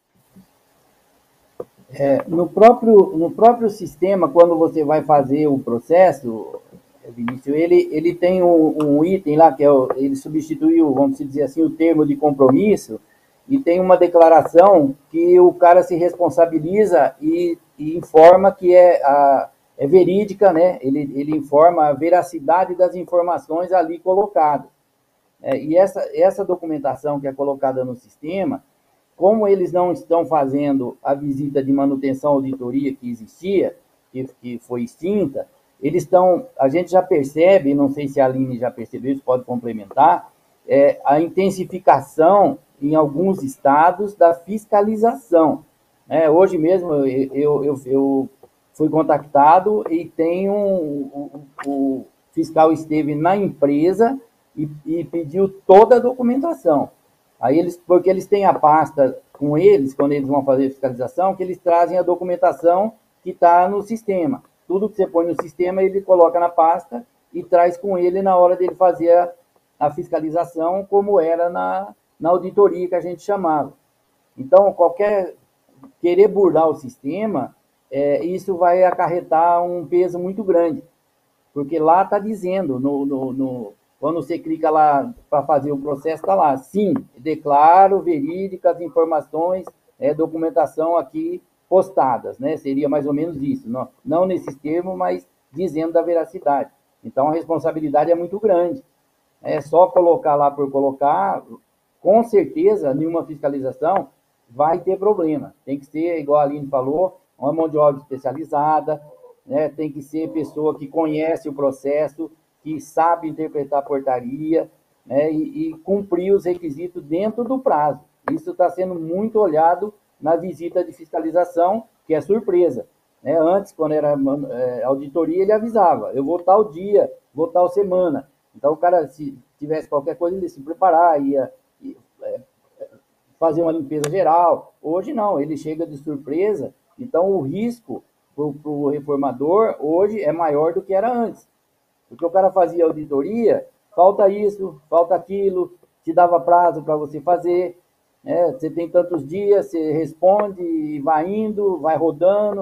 [SPEAKER 4] É, no, próprio, no próprio sistema, quando você vai fazer o processo, Vinícius, ele, ele tem um, um item lá, que é o, ele substituiu, vamos dizer assim, o termo de compromisso, e tem uma declaração que o cara se responsabiliza e, e informa que é, a, é verídica, né? Ele, ele informa a veracidade das informações ali colocadas. É, e essa, essa documentação que é colocada no sistema, como eles não estão fazendo a visita de manutenção auditoria que existia, que, que foi extinta, eles estão, a gente já percebe, não sei se a Aline já percebeu, isso pode complementar, é, a intensificação em alguns estados da fiscalização. É, hoje mesmo eu, eu, eu fui contactado e tem um, o, o fiscal esteve na empresa e, e pediu toda a documentação. Aí eles, porque eles têm a pasta com eles, quando eles vão fazer fiscalização, que eles trazem a documentação que está no sistema. Tudo que você põe no sistema, ele coloca na pasta e traz com ele na hora dele fazer a, a fiscalização, como era na, na auditoria que a gente chamava. Então, qualquer querer burlar o sistema, é, isso vai acarretar um peso muito grande, porque lá está dizendo, no, no, no, quando você clica lá para fazer o processo, está lá, sim, declaro verídicas informações, é, documentação aqui postadas, né? Seria mais ou menos isso, não, não nesses termos, mas dizendo da veracidade. Então, a responsabilidade é muito grande. É só colocar lá por colocar, com certeza, nenhuma fiscalização vai ter problema. Tem que ser, igual a Aline falou, uma mão de obra especializada, né? Tem que ser pessoa que conhece o processo, que sabe interpretar a portaria, né? e, e cumprir os requisitos dentro do prazo. Isso está sendo muito olhado na visita de fiscalização, que é surpresa. Né? Antes, quando era é, auditoria, ele avisava, eu vou tal dia, vou tal semana. Então, o cara, se tivesse qualquer coisa, ele ia se preparar, ia, ia é, fazer uma limpeza geral. Hoje, não, ele chega de surpresa, então o risco para o reformador, hoje, é maior do que era antes. Porque o cara fazia auditoria, falta isso, falta aquilo, te dava prazo para você fazer, né? Você tem tantos dias, você responde, e vai indo, vai rodando.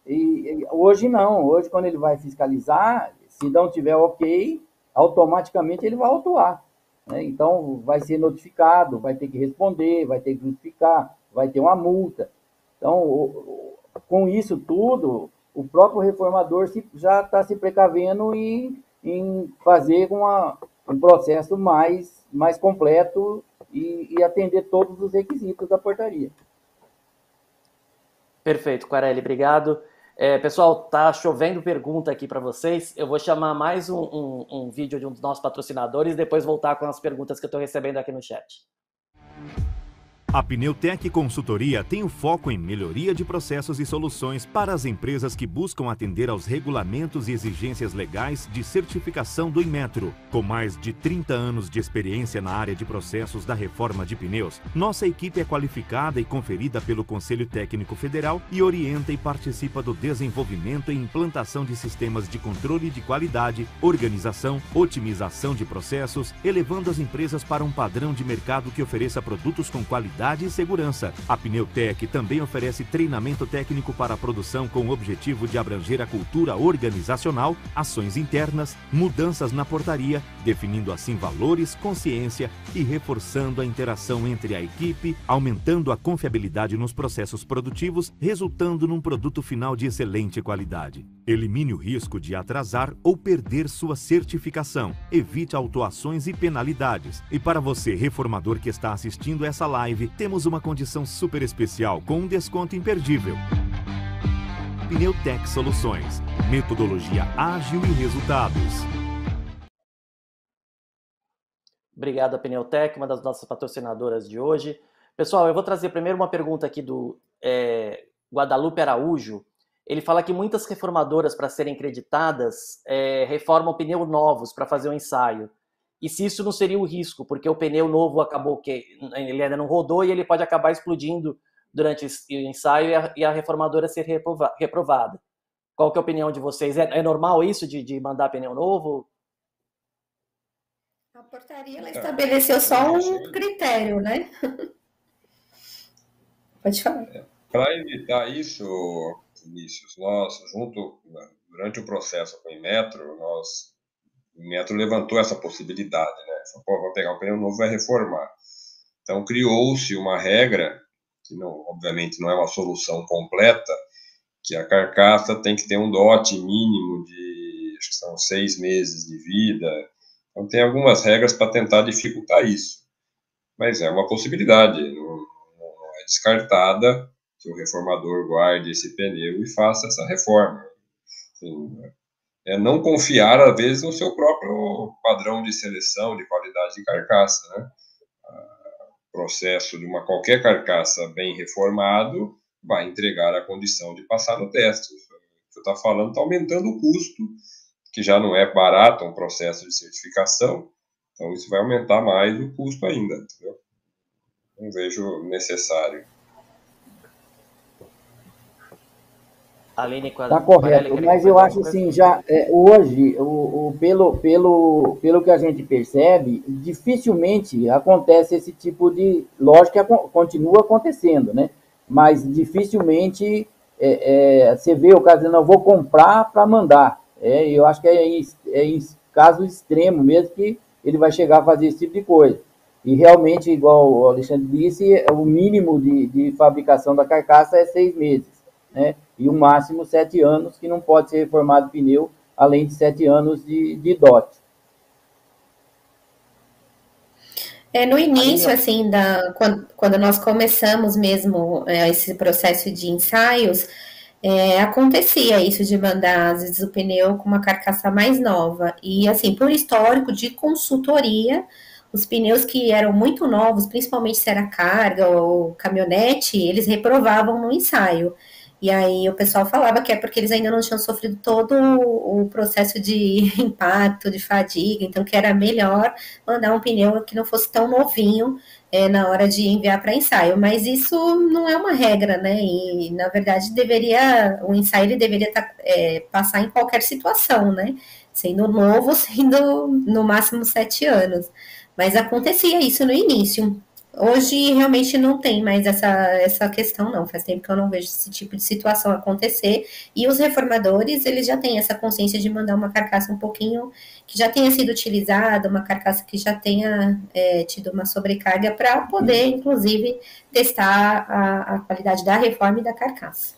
[SPEAKER 4] E, e hoje não, hoje quando ele vai fiscalizar, se não tiver ok, automaticamente ele vai autuar. Né? Então vai ser notificado, vai ter que responder, vai ter que justificar, vai ter uma multa. Então, o, com isso tudo, o próprio reformador se, já está se precavendo em, em fazer uma, um processo mais, mais completo e, e atender todos os requisitos da portaria.
[SPEAKER 2] Perfeito, Quarelli, obrigado. É, pessoal, tá chovendo pergunta aqui para vocês. Eu vou chamar mais um, um, um vídeo de um dos nossos patrocinadores e depois voltar com as perguntas que eu estou recebendo aqui no chat.
[SPEAKER 8] A Pneutec Consultoria tem o foco em melhoria de processos e soluções para as empresas que buscam atender aos regulamentos e exigências legais de certificação do Inmetro. Com mais de trinta anos de experiência na área de processos da reforma de pneus, nossa equipe é qualificada e conferida pelo Conselho Técnico Federal e orienta e participa do desenvolvimento e implantação de sistemas de controle de qualidade, organização, otimização de processos, elevando as empresas para um padrão de mercado que ofereça produtos com qualidade e segurança. A Pneutec também oferece treinamento técnico para a produção com o objetivo de abranger a cultura organizacional, ações internas, mudanças na portaria, definindo assim valores, consciência e reforçando a interação entre a equipe, aumentando a confiabilidade nos processos produtivos, resultando num produto final de excelente qualidade. Elimine o risco de atrasar ou perder sua certificação. Evite autuações e penalidades. E para você, reformador que está assistindo essa live, temos uma condição super especial com um desconto imperdível. Pneutec Soluções. Metodologia ágil e resultados.
[SPEAKER 2] Obrigado a Pneutec, uma das nossas patrocinadoras de hoje. Pessoal, eu vou trazer primeiro uma pergunta aqui do é, Guadalupe Araújo. Ele fala que muitas reformadoras, para serem creditadas, é, reformam pneus novos para fazer o ensaio. e se isso não seria o risco, porque o pneu novo acabou que ele ainda não rodou e ele pode acabar explodindo durante o ensaio e a, e a reformadora ser reprova, reprovada. Qual que é a opinião de vocês? É, é normal isso de, de mandar pneu novo?
[SPEAKER 5] A portaria ela estabeleceu só um critério, né? Pode falar.
[SPEAKER 3] Para evitar isso, Vinícius, nós, junto, durante o processo com o Inmetro, nós, o Inmetro levantou essa possibilidade, né? Falou, pô, vou pegar um pneu novo e vai reformar. Então, criou-se uma regra, que não, obviamente não é uma solução completa, que a carcaça tem que ter um dote mínimo de, acho que são seis meses de vida. Então, tem algumas regras para tentar dificultar isso. Mas é uma possibilidade, não, não é descartada que o reformador guarde esse pneu e faça essa reforma. Assim, é não confiar, às vezes, no seu próprio padrão de seleção, de qualidade de carcaça, né? O processo de uma qualquer carcaça bem reformado vai entregar a condição de passar no teste. O que você está falando está aumentando o custo, que já não é barato um processo de certificação, então isso vai aumentar mais o custo ainda, entendeu? Não vejo necessário.
[SPEAKER 2] Aline,
[SPEAKER 4] Está correto, mas eu acho assim, já é, hoje, o, o, pelo, pelo, pelo que a gente percebe, dificilmente acontece esse tipo de... Lógico que continua acontecendo, né? Mas dificilmente é, é, você vê o caso de não vou comprar para mandar. É, eu acho que é em, é em caso extremo mesmo que ele vai chegar a fazer esse tipo de coisa. E realmente, igual o Alexandre disse, o mínimo de, de fabricação da carcaça é seis meses, né? E o máximo sete anos, que não pode ser reformado pneu, além de sete anos de, de D O T.
[SPEAKER 5] É, no início, assim, da, quando, quando nós começamos mesmo é, esse processo de ensaios, é, acontecia isso de mandar, às vezes, o pneu com uma carcaça mais nova. E, assim, por histórico de consultoria, os pneus que eram muito novos, principalmente se era carga ou caminhonete, eles reprovavam no ensaio. E aí o pessoal falava que é porque eles ainda não tinham sofrido todo o processo de impacto, de fadiga, então que era melhor mandar um pneu que não fosse tão novinho é, na hora de enviar para ensaio. Mas isso não é uma regra, né? E na verdade deveria, o ensaio ele deveria tá, é, passar em qualquer situação, né? Sendo novo, sendo no máximo sete anos. Mas acontecia isso no início. Hoje realmente não tem mais essa, essa questão, não. Faz tempo que eu não vejo esse tipo de situação acontecer. E os reformadores, eles já têm essa consciência de mandar uma carcaça um pouquinho que já tenha sido utilizada, uma carcaça que já tenha é, tido uma sobrecarga para poder, inclusive, testar a, a qualidade da reforma e da carcaça.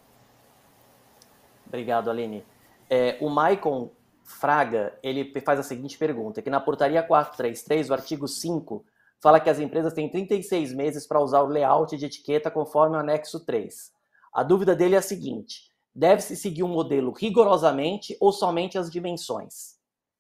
[SPEAKER 2] Obrigado, Aline. É, o Maicon Fraga, ele faz a seguinte pergunta, que na portaria quatrocentos e trinta e três, o artigo cinco, fala que as empresas têm trinta e seis meses para usar o layout de etiqueta conforme o anexo três. A dúvida dele é a seguinte, deve-se seguir um modelo rigorosamente ou somente as dimensões?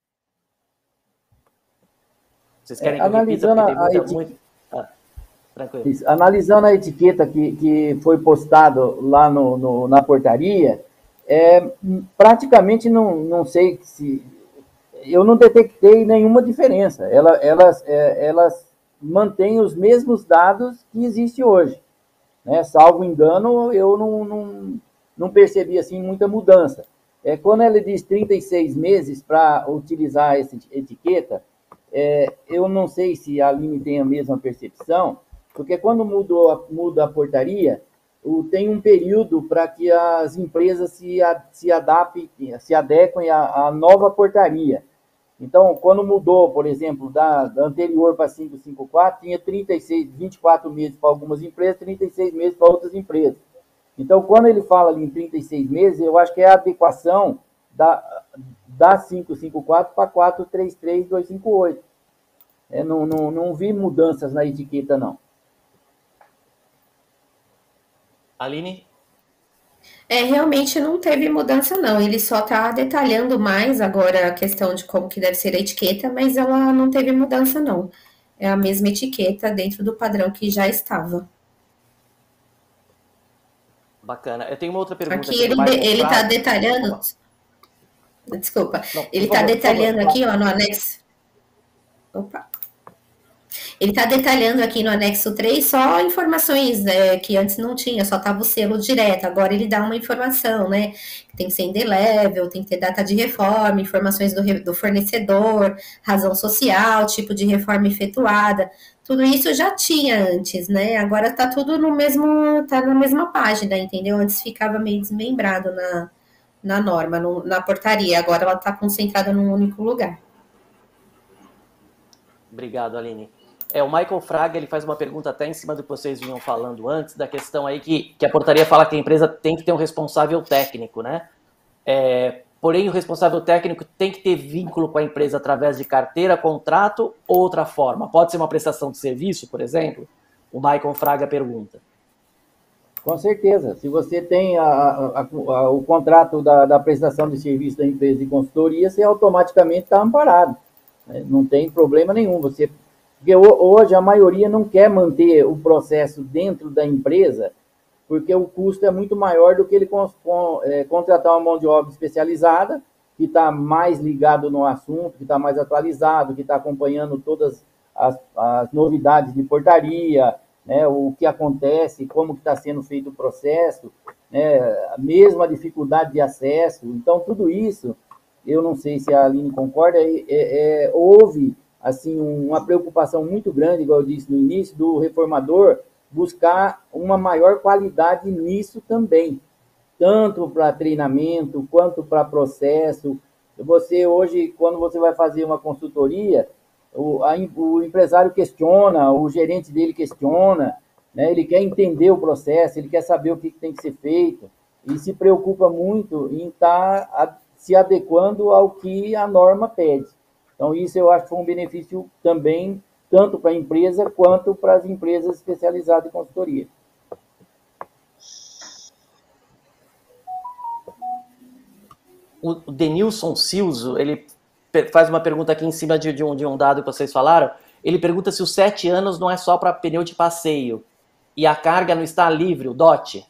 [SPEAKER 2] Vocês querem
[SPEAKER 4] é,
[SPEAKER 2] que eu repita?
[SPEAKER 4] Analisando
[SPEAKER 2] Porque tem muita,
[SPEAKER 4] a eti...
[SPEAKER 2] muito... Ah, tranquilo.
[SPEAKER 4] Isso, analisando a etiqueta que, que foi postado lá no, no, na portaria, é, praticamente não, não sei se... Eu não detectei nenhuma diferença. Ela, elas, é, elas mantêm os mesmos dados que existem hoje, né? Salvo engano, eu não, não, não percebi assim, muita mudança. É, quando ela diz trinta e seis meses para utilizar essa etiqueta, é, eu não sei se a Aline tem a mesma percepção, porque quando mudou, muda a portaria, o, tem um período para que as empresas se, se adaptem, se adequem à, à nova portaria. Então, quando mudou, por exemplo, da, da anterior para quinhentos e cinquenta e quatro, tinha trinta e seis, vinte e quatro meses para algumas empresas, trinta e seis meses para outras empresas. Então, quando ele fala ali em trinta e seis meses, eu acho que é a adequação da, da quinhentos e cinquenta e quatro para quatrocentos e trinta e três, duzentos e cinquenta e oito. É, não, não, não vi mudanças na etiqueta, não.
[SPEAKER 2] Aline?
[SPEAKER 5] É, realmente não teve mudança, não. Ele só está detalhando mais agora a questão de como que deve ser a etiqueta, mas ela não teve mudança, não. É a mesma etiqueta dentro do padrão que já estava.
[SPEAKER 2] Bacana. Eu tenho uma outra pergunta.
[SPEAKER 5] Aqui ele ele está detalhando... Desculpa.
[SPEAKER 2] Não,
[SPEAKER 5] ele está detalhando aqui, ó, no anexo... Opa. Ele está detalhando aqui no anexo três só informações, né, que antes não tinha, só estava o selo direto. Agora ele dá uma informação, né? Tem que ser indelével, tem que ter data de reforma, informações do, do fornecedor, razão social, tipo de reforma efetuada. Tudo isso já tinha antes, né? Agora está tudo no mesmo, tá na mesma página, entendeu? Antes ficava meio desmembrado na, na norma, no, na portaria. Agora ela está concentrada num único lugar.
[SPEAKER 2] Obrigado, Aline. É, o Michael Fraga, ele faz uma pergunta até em cima do que vocês vinham falando antes, da questão aí que, que a portaria fala que a empresa tem que ter um responsável técnico, né? É, porém, o responsável técnico tem que ter vínculo com a empresa através de carteira, contrato ou outra forma. Pode ser uma prestação de serviço, por exemplo? O Michael Fraga pergunta.
[SPEAKER 4] Com certeza. Se você tem a, a, a, o contrato da, da prestação de serviço da empresa de consultoria, você automaticamente está amparado. Né? Não tem problema nenhum. Você... Porque hoje a maioria não quer manter o processo dentro da empresa, porque o custo é muito maior do que ele con con é, contratar uma mão de obra especializada, que está mais ligado no assunto, que está mais atualizado, que está acompanhando todas as, as novidades de portaria, né, o que acontece, como está sendo feito o processo, né, a mesma dificuldade de acesso. Então, tudo isso, eu não sei se a Aline concorda, é, é, houve assim, uma preocupação muito grande, igual eu disse no início, do reformador buscar uma maior qualidade nisso também, tanto para treinamento, quanto para processo. Você hoje, quando você vai fazer uma consultoria, o, a, o empresário questiona, o gerente dele questiona, né? Ele quer entender o processo, ele quer saber o que tem que ser feito, e se preocupa muito em estar se adequando ao que a norma pede. Então, isso eu acho que foi um benefício também, tanto para a empresa, quanto para as empresas especializadas em consultoria.
[SPEAKER 2] O Denilson Silso, ele faz uma pergunta aqui em cima de, de, um, de um dado que vocês falaram. Ele pergunta se os sete anos não é só para pneu de passeio e a carga não está livre, o D O T.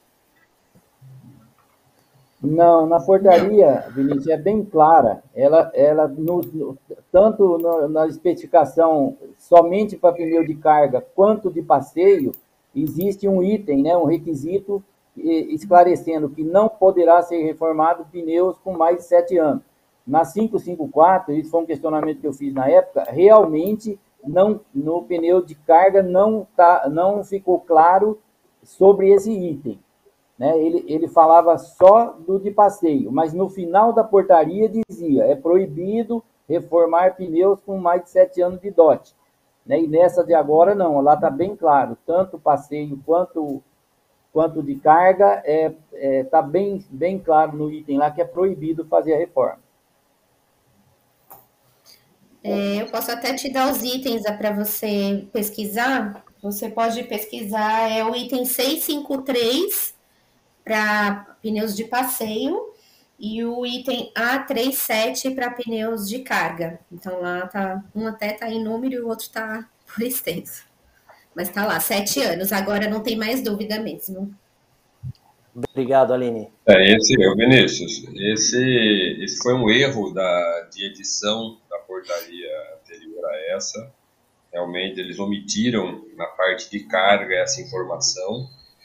[SPEAKER 4] Não, na portaria, Vinícius, é bem clara. Ela, ela no, no, tanto no, na especificação somente para pneu de carga quanto de passeio, existe um item, né, um requisito esclarecendo que não poderá ser reformado pneus com mais de sete anos. Na quinhentos e cinquenta e quatro, isso foi um questionamento que eu fiz na época, realmente não, no pneu de carga não, tá, não ficou claro sobre esse item. Né, ele, ele falava só do de passeio, mas no final da portaria dizia, é proibido reformar pneus com mais de sete anos de D O T. Né, e nessa de agora não, lá está bem claro, tanto passeio quanto, quanto de carga, é, é, tá bem, bem claro no item lá que é proibido fazer a reforma.
[SPEAKER 5] É, eu posso até te dar os itens para você pesquisar, você pode pesquisar, é o item seiscentos e cinquenta e três, para pneus de passeio, e o item A trinta e sete para pneus de carga. Então lá tá, um até tá em número e o outro tá por extenso. Mas tá lá, sete anos. Agora não tem mais dúvida mesmo.
[SPEAKER 2] Obrigado, Aline.
[SPEAKER 3] É, esse, Vinícius, esse, esse foi um erro da, de edição da portaria anterior a essa. Realmente eles omitiram na parte de carga essa informação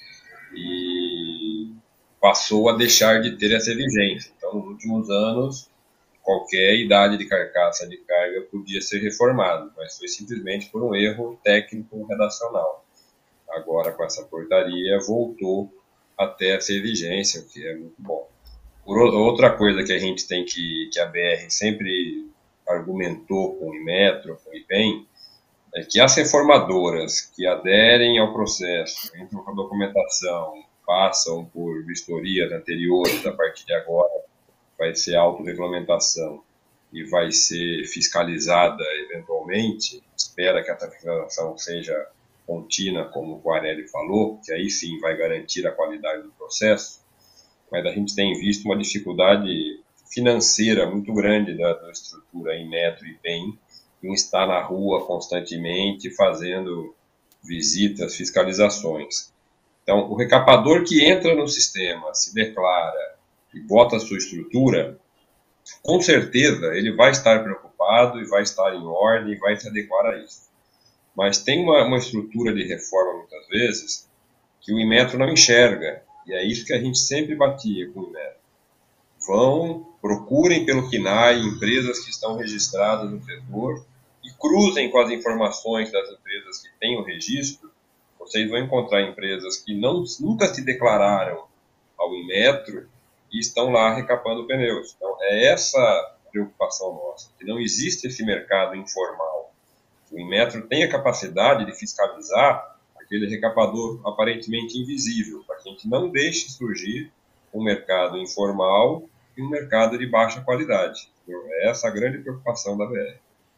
[SPEAKER 3] e passou a deixar de ter essa exigência. Então, nos últimos anos, qualquer idade de carcaça de carga podia ser reformado, mas foi simplesmente por um erro técnico redacional. Agora, com essa portaria, voltou até essa exigência, o que é muito bom. Por outra coisa que a gente tem que, que a B R sempre argumentou com o Inmetro, com o IPEM, é que as reformadoras que aderem ao processo, entram com a documentação, passam por vistorias anteriores, a partir de agora vai ser autorregulamentação e vai ser fiscalizada eventualmente, espera que essa fiscalização seja contínua, como o Guarelli falou, que aí sim vai garantir a qualidade do processo, mas a gente tem visto uma dificuldade financeira muito grande da, da estrutura Inmetro e IPEM, em estar na rua constantemente fazendo visitas, fiscalizações. Então, o recapador que entra no sistema, se declara e bota a sua estrutura, com certeza ele vai estar preocupado adequado e vai estar em ordem e vai se adequar a isso. Mas tem uma, uma estrutura de reforma, muitas vezes, que o Inmetro não enxerga, e é isso que a gente sempre batia com o Inmetro. Vão, procurem pelo C N A I empresas que estão registradas no setor e cruzem com as informações das empresas que têm o registro. Vocês vão encontrar empresas que não, nunca se declararam ao Inmetro e estão lá recapando pneus. Então, é essa a preocupação nossa, que não existe esse mercado informal. O Inmetro tem a capacidade de fiscalizar aquele recapador aparentemente invisível, para que a gente não deixe surgir um mercado informal e um mercado de baixa qualidade. Então, é essa a grande preocupação da B R.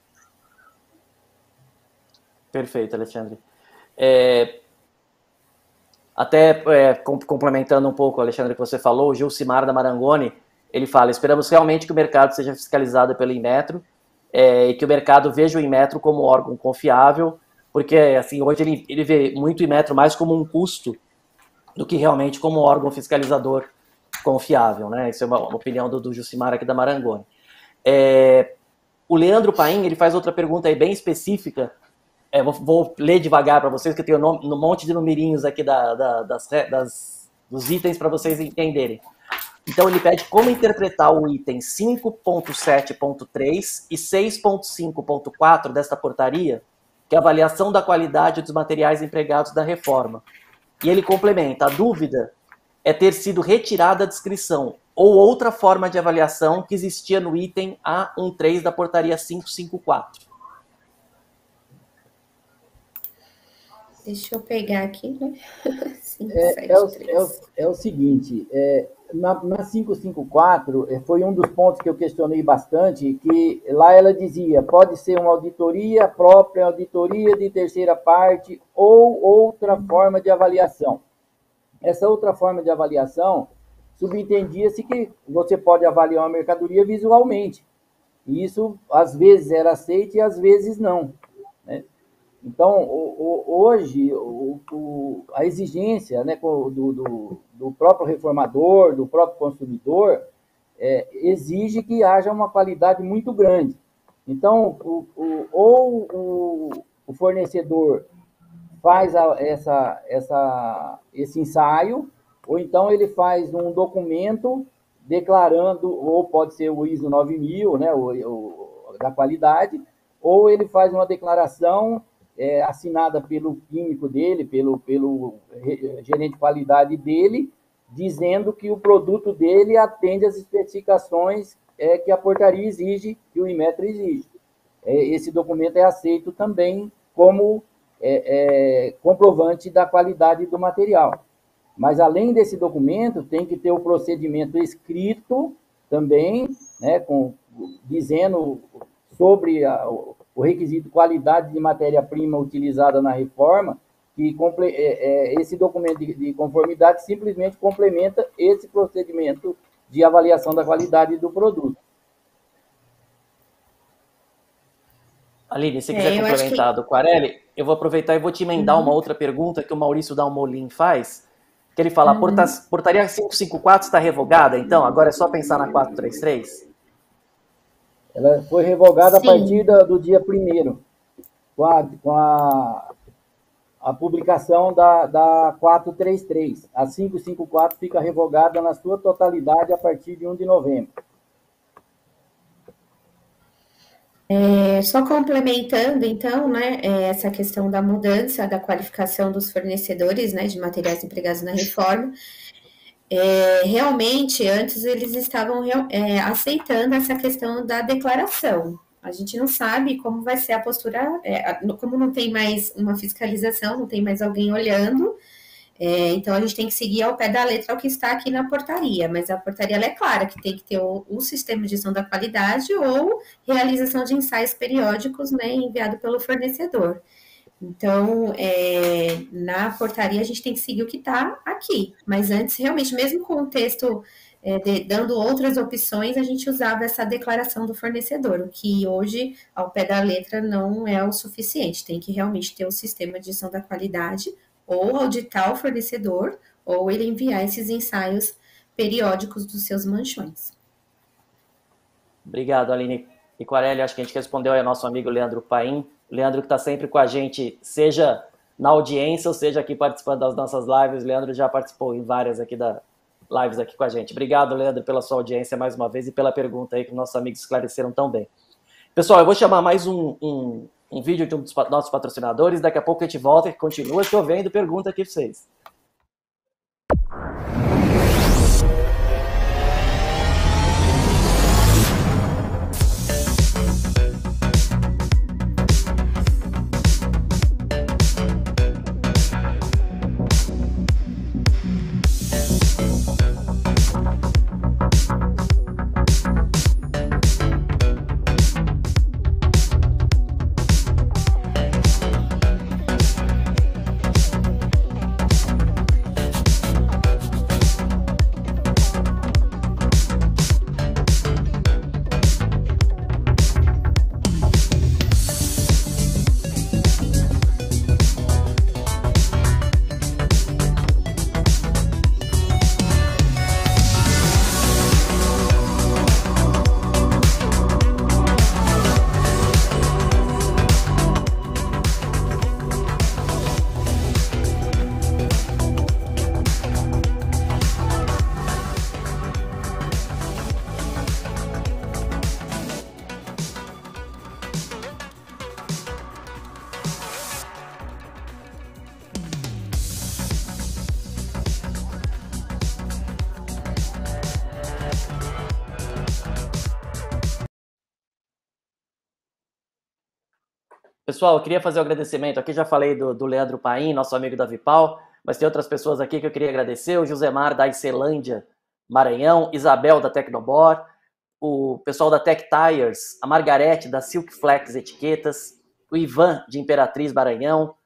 [SPEAKER 2] Perfeito, Alexandre. É, até é, complementando um pouco, Alexandre, que você falou, o Gilcimar da Marangoni, ele fala, esperamos realmente que o mercado seja fiscalizado pelo Inmetro é, e que o mercado veja o Inmetro como órgão confiável, porque assim, hoje ele, ele vê muito o Inmetro mais como um custo do que realmente como órgão fiscalizador confiável, né? Isso é uma, uma opinião do, do Gilcimar aqui da Marangoni. É, o Leandro Paim, ele faz outra pergunta aí bem específica. É, vou, vou ler devagar para vocês, que eu tenho um, um monte de numerinhos aqui da, da, das, das, dos itens para vocês entenderem. Então ele pede como interpretar o item cinco ponto sete ponto três e seis ponto cinco ponto quatro desta portaria, que é a avaliação da qualidade dos materiais empregados da reforma. E ele complementa, a dúvida é ter sido retirada a descrição ou outra forma de avaliação que existia no item A treze da portaria quinhentos e cinquenta e quatro.
[SPEAKER 5] Deixa eu pegar aqui, né? cinco,
[SPEAKER 4] é,
[SPEAKER 5] sete,
[SPEAKER 4] é, o, é, o, é o seguinte, é, na, na quinhentos e cinquenta e quatro, foi um dos pontos que eu questionei bastante, que lá ela dizia, pode ser uma auditoria própria, auditoria de terceira parte ou outra forma de avaliação. Essa outra forma de avaliação, subentendia-se que você pode avaliar uma mercadoria visualmente. E isso, às vezes, era aceito e às vezes não, né? Então, o, o, hoje, o, o, a exigência, né, do, do, do próprio reformador, do próprio consumidor, é, exige que haja uma qualidade muito grande. Então, o, o, ou o, o fornecedor faz a, essa, essa, esse ensaio, ou então ele faz um documento declarando, ou pode ser o I S O nove mil, né, o, o, da qualidade, ou ele faz uma declaração É, assinada pelo químico dele, pelo, pelo gerente de qualidade dele, dizendo que o produto dele atende às especificações é, que a portaria exige, que o Inmetro exige. É, esse documento é aceito também como é, é, comprovante da qualidade do material. Mas, além desse documento, tem que ter o procedimento escrito também, né, com, dizendo sobre a, o requisito qualidade de matéria-prima utilizada na reforma, que esse documento de conformidade simplesmente complementa esse procedimento de avaliação da qualidade do produto.
[SPEAKER 2] Aline, se quiser é, complementar que... do Quarelli, eu vou aproveitar e vou te emendar uhum. uma outra pergunta que o Maurício Dalmolin faz, que ele fala, uhum. a portaria quinhentos e cinquenta e quatro está revogada, então agora é só pensar na quatrocentos e trinta e três?
[SPEAKER 4] Ela foi revogada Sim. a partir do, do dia primeiro, com a, com a, a publicação da, da quatrocentos e trinta e três. A quinhentos e cinquenta e quatro fica revogada na sua totalidade a partir de primeiro de novembro.
[SPEAKER 5] É, só complementando, então, né, essa questão da mudança da qualificação dos fornecedores, né, de materiais empregados na reforma, É, realmente, antes eles estavam é, aceitando essa questão da declaração. A gente não sabe como vai ser a postura, é, como não tem mais uma fiscalização, não tem mais alguém olhando, é, então a gente tem que seguir ao pé da letra o que está aqui na portaria, mas a portaria ela é clara que tem que ter o, o sistema de gestão da qualidade ou realização de ensaios periódicos, né, enviado pelo fornecedor. Então, é, na portaria, a gente tem que seguir o que está aqui. Mas antes, realmente, mesmo com o texto é, de, dando outras opções, a gente usava essa declaração do fornecedor, o que hoje, ao pé da letra, não é o suficiente. Tem que realmente ter o sistema de gestão da qualidade, ou auditar o fornecedor, ou ele enviar esses ensaios periódicos dos seus manchões.
[SPEAKER 2] Obrigado, Aline. e Quarelli, acho que a gente respondeu aí ao nosso amigo Leandro Paim. O Leandro que está sempre com a gente, seja na audiência ou seja aqui participando das nossas lives. O Leandro já participou em várias aqui da lives aqui com a gente. Obrigado, Leandro, pela sua audiência mais uma vez e pela pergunta aí que nossos amigos esclareceram tão bem. Pessoal, eu vou chamar mais um, um, um vídeo de um dos nossos patrocinadores. Daqui a pouco a gente volta e continua chovendo pergunta aqui para vocês. Pessoal, eu queria fazer um agradecimento aqui, já falei do, do Leandro Paim, nosso amigo da Vipal, mas tem outras pessoas aqui que eu queria agradecer, o Josemar da Icelândia, Maranhão, Isabel da Tecnobor, o pessoal da Tech Tires, a Margarete da Silk Flex Etiquetas, o Ivan de Imperatriz, Maranhão,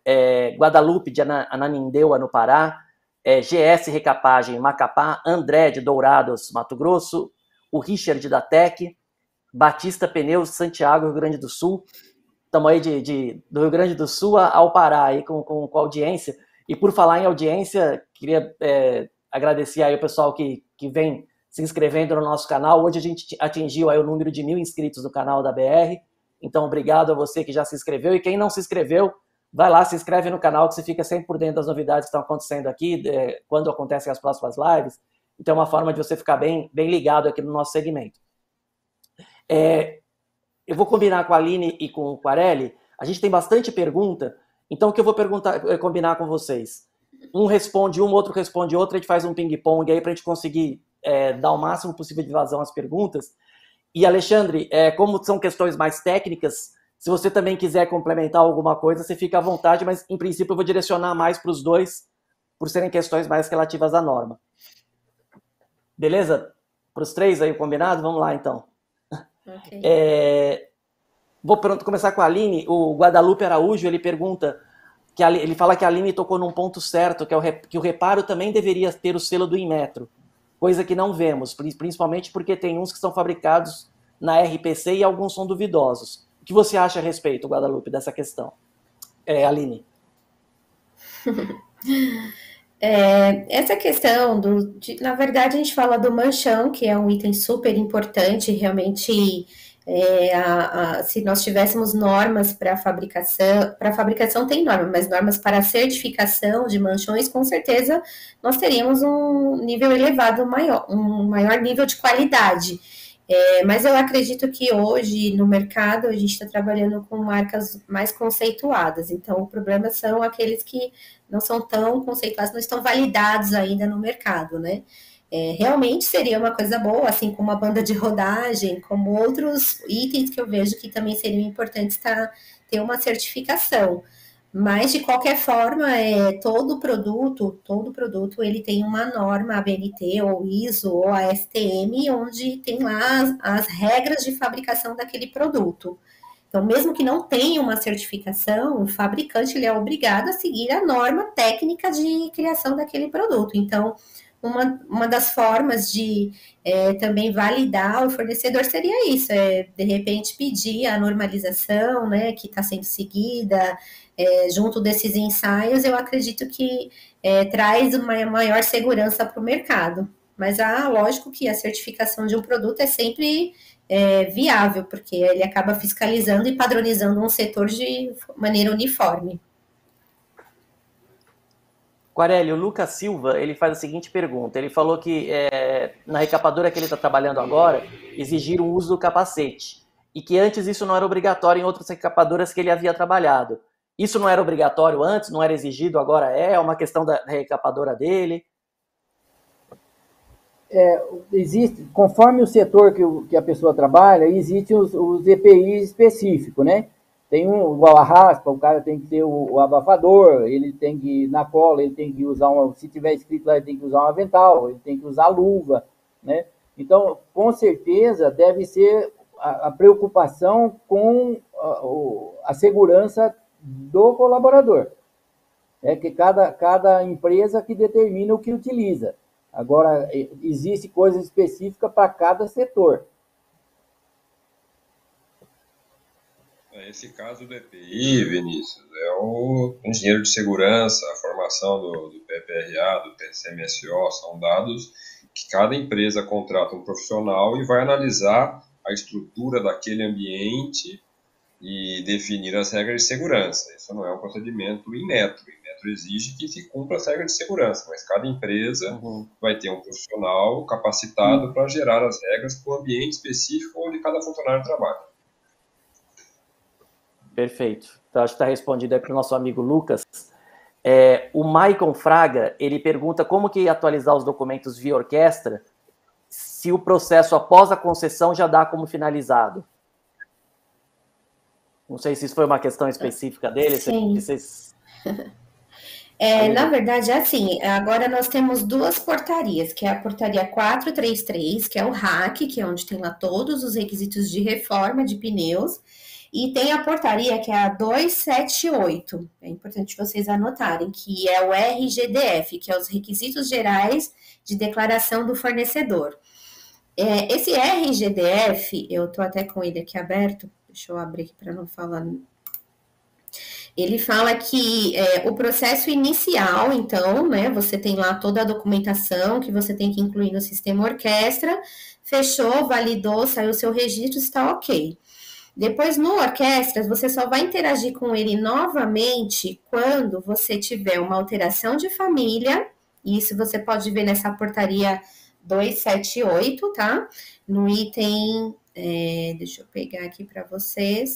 [SPEAKER 2] é, Guadalupe de Ananindeua, no Pará, é, G S Recapagem, Macapá, André de Dourados, Mato Grosso, o Richard da Tec, Batista Pneus, Santiago, Rio Grande do Sul. Estamos aí de, de, do Rio Grande do Sul ao Pará, aí com, com, com audiência. E por falar em audiência, queria é, agradecer aí o pessoal que, que vem se inscrevendo no nosso canal. Hoje a gente atingiu aí o número de mil inscritos no canal da B R. Então, obrigado a você que já se inscreveu. E quem não se inscreveu, vai lá, se inscreve no canal, que você fica sempre por dentro das novidades que estão acontecendo aqui, é, quando acontecem as próximas lives. Então, é uma forma de você ficar bem, bem ligado aqui no nosso segmento. É... Eu vou combinar com a Aline e com o Quarelli. A gente tem bastante pergunta, então o que eu vou perguntar, é combinar com vocês? Um responde um, outro responde outro, a gente faz um ping-pong aí para a gente conseguir é, dar o máximo possível de vazão às perguntas. E, Alexandre, é, como são questões mais técnicas, se você também quiser complementar alguma coisa, você fica à vontade, mas, em princípio, eu vou direcionar mais para os dois, por serem questões mais relativas à norma. Beleza? Para os três aí, combinado? Vamos lá, então. Okay. É, vou pronto, começar com a Aline. O Guadalupe Araújo, ele pergunta, que a, ele fala que a Aline tocou num ponto certo, que, é o, que o reparo também deveria ter o selo do Inmetro, coisa que não vemos, principalmente porque tem uns que são fabricados na R P C e alguns são duvidosos. O que você acha a respeito, Guadalupe, dessa questão? É, Aline.
[SPEAKER 5] É, essa questão, do, de, na verdade, a gente fala do manchão, que é um item super importante, realmente, é, a, a, se nós tivéssemos normas para fabricação, para fabricação tem norma, mas normas para certificação de manchões, com certeza nós teríamos um nível elevado maior, um maior nível de qualidade. É, mas eu acredito que hoje no mercado a gente está trabalhando com marcas mais conceituadas, então o problema são aqueles que não são tão conceituados, não estão validados ainda no mercado, né? É, realmente seria uma coisa boa, assim como a banda de rodagem, como outros itens que eu vejo que também seriam importantes tá, ter uma certificação. Mas, de qualquer forma, é, todo produto, todo produto, ele tem uma norma A B N T, ou I S O, ou A S T M, onde tem lá as, as regras de fabricação daquele produto. Então, mesmo que não tenha uma certificação, o fabricante ele é obrigado a seguir a norma técnica de criação daquele produto. Então, uma, uma das formas de é, também validar o fornecedor seria isso, é, de repente pedir a normalização, né, que está sendo seguida, é, junto desses ensaios, eu acredito que é, traz uma maior segurança para o mercado. Mas, ah, lógico que a certificação de um produto é sempre é, viável, porque ele acaba fiscalizando e padronizando um setor de maneira uniforme.
[SPEAKER 2] Quarelli, o Lucas Silva, ele faz a seguinte pergunta. Ele falou que é, na recapadora que ele está trabalhando agora, exigiram o uso do capacete. E que antes isso não era obrigatório em outras recapadoras que ele havia trabalhado. Isso não era obrigatório antes, não era exigido, agora é? É uma questão da recapadora dele?
[SPEAKER 4] É, existe, conforme o setor que, o, que a pessoa trabalha, existem os, os E P Is específicos, né? Tem um, igual a raspa, o cara tem que ter o, o abafador, ele tem que, na cola, ele tem que usar, uma, se tiver escrito lá, ele tem que usar um avental, ele tem que usar luva, né? Então, com certeza, deve ser a, a preocupação com a, a segurança do colaborador. É que cada, cada empresa que determina o que utiliza. Agora, existe coisa específica para cada setor.
[SPEAKER 3] Esse caso do E P I, Vinícius, é o engenheiro de segurança, a formação do, do P P R A, do P C M S O, são dados que cada empresa contrata um profissional e vai analisar a estrutura daquele ambiente e definir as regras de segurança. Isso não é um procedimento in metro. In metro exige que se cumpra as regras de segurança, mas cada empresa uhum. vai ter um profissional capacitado uhum. para gerar as regras para o ambiente específico onde cada funcionário trabalha.
[SPEAKER 2] Perfeito. Então, acho que está respondido aí para o nosso amigo Lucas. É, o Maicon Fraga, ele pergunta como que atualizar os documentos via orquestra se o processo após a concessão já dá como finalizado. Não sei se isso foi uma questão específica dele.
[SPEAKER 5] Sim.
[SPEAKER 2] Se vocês...
[SPEAKER 5] É, na verdade, é assim, agora nós temos duas portarias, que é a portaria quatrocentos e trinta e três, que é o R A C, que é onde tem lá todos os requisitos de reforma de pneus, e tem a portaria que é a duzentos e setenta e oito, é importante vocês anotarem, que é o R G D F, que é os requisitos gerais de declaração do fornecedor. É, esse R G D F, eu estou até com ele aqui aberto, deixa eu abrir aqui para não falar. Ele fala que é, o processo inicial, então, né, você tem lá toda a documentação que você tem que incluir no sistema orquestra, fechou, validou, saiu o seu registro, está ok. Depois, no orquestra, você só vai interagir com ele novamente quando você tiver uma alteração de família, e isso você pode ver nessa portaria duzentos e setenta e oito, tá? No item, é, deixa eu pegar aqui para vocês,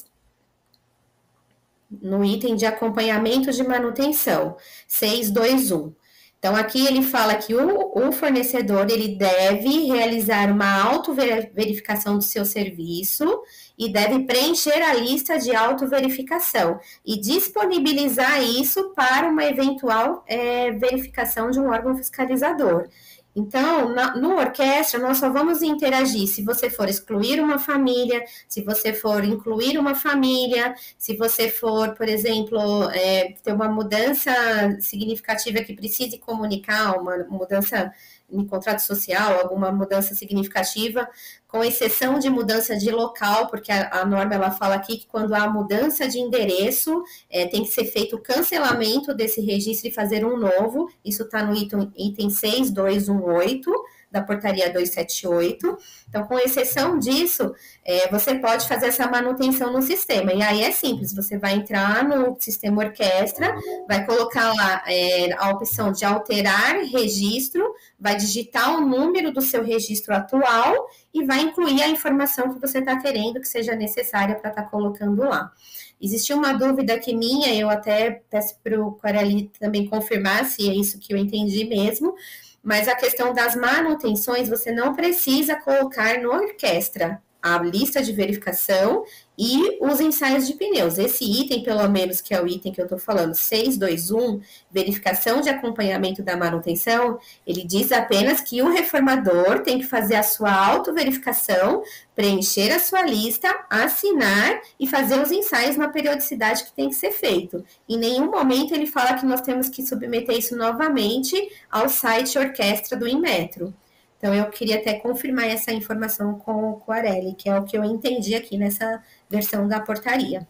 [SPEAKER 5] no item de acompanhamento de manutenção, seiscentos e vinte e um. Então, aqui ele fala que o, o fornecedor, ele deve realizar uma autoverificação do seu serviço e deve preencher a lista de autoverificação e disponibilizar isso para uma eventual é, verificação de um órgão fiscalizador. Então, na, no orquestra, nós só vamos interagir se você for excluir uma família, se você for incluir uma família, se você for, por exemplo, é, ter uma mudança significativa que precise comunicar, uma mudança em contrato social, alguma mudança significativa, com exceção de mudança de local, porque a, a norma ela fala aqui que quando há mudança de endereço, é, tem que ser feito o cancelamento desse registro e fazer um novo, isso está no item, item seis dois um oito, da portaria duzentos e setenta e oito. Então, com exceção disso, é, você pode fazer essa manutenção no sistema. E aí é simples, você vai entrar no sistema orquestra, vai colocar lá é, a opção de alterar registro, vai digitar o número do seu registro atual e vai incluir a informação que você está querendo que seja necessária para estar tá colocando lá. Existiu uma dúvida aqui minha, eu até peço para o Quarelli também confirmar se é isso que eu entendi mesmo, mas a questão das manutenções, você não precisa colocar no orquestra a lista de verificação e os ensaios de pneus. Esse item, pelo menos, que é o item que eu estou falando, seiscentos e vinte e um, verificação de acompanhamento da manutenção, ele diz apenas que o reformador tem que fazer a sua autoverificação, preencher a sua lista, assinar e fazer os ensaios na periodicidade que tem que ser feito. Em nenhum momento ele fala que nós temos que submeter isso novamente ao site orquestra do Inmetro. Então, eu queria até confirmar essa informação com o Quarelli, que é o que eu entendi aqui nessa versão da portaria.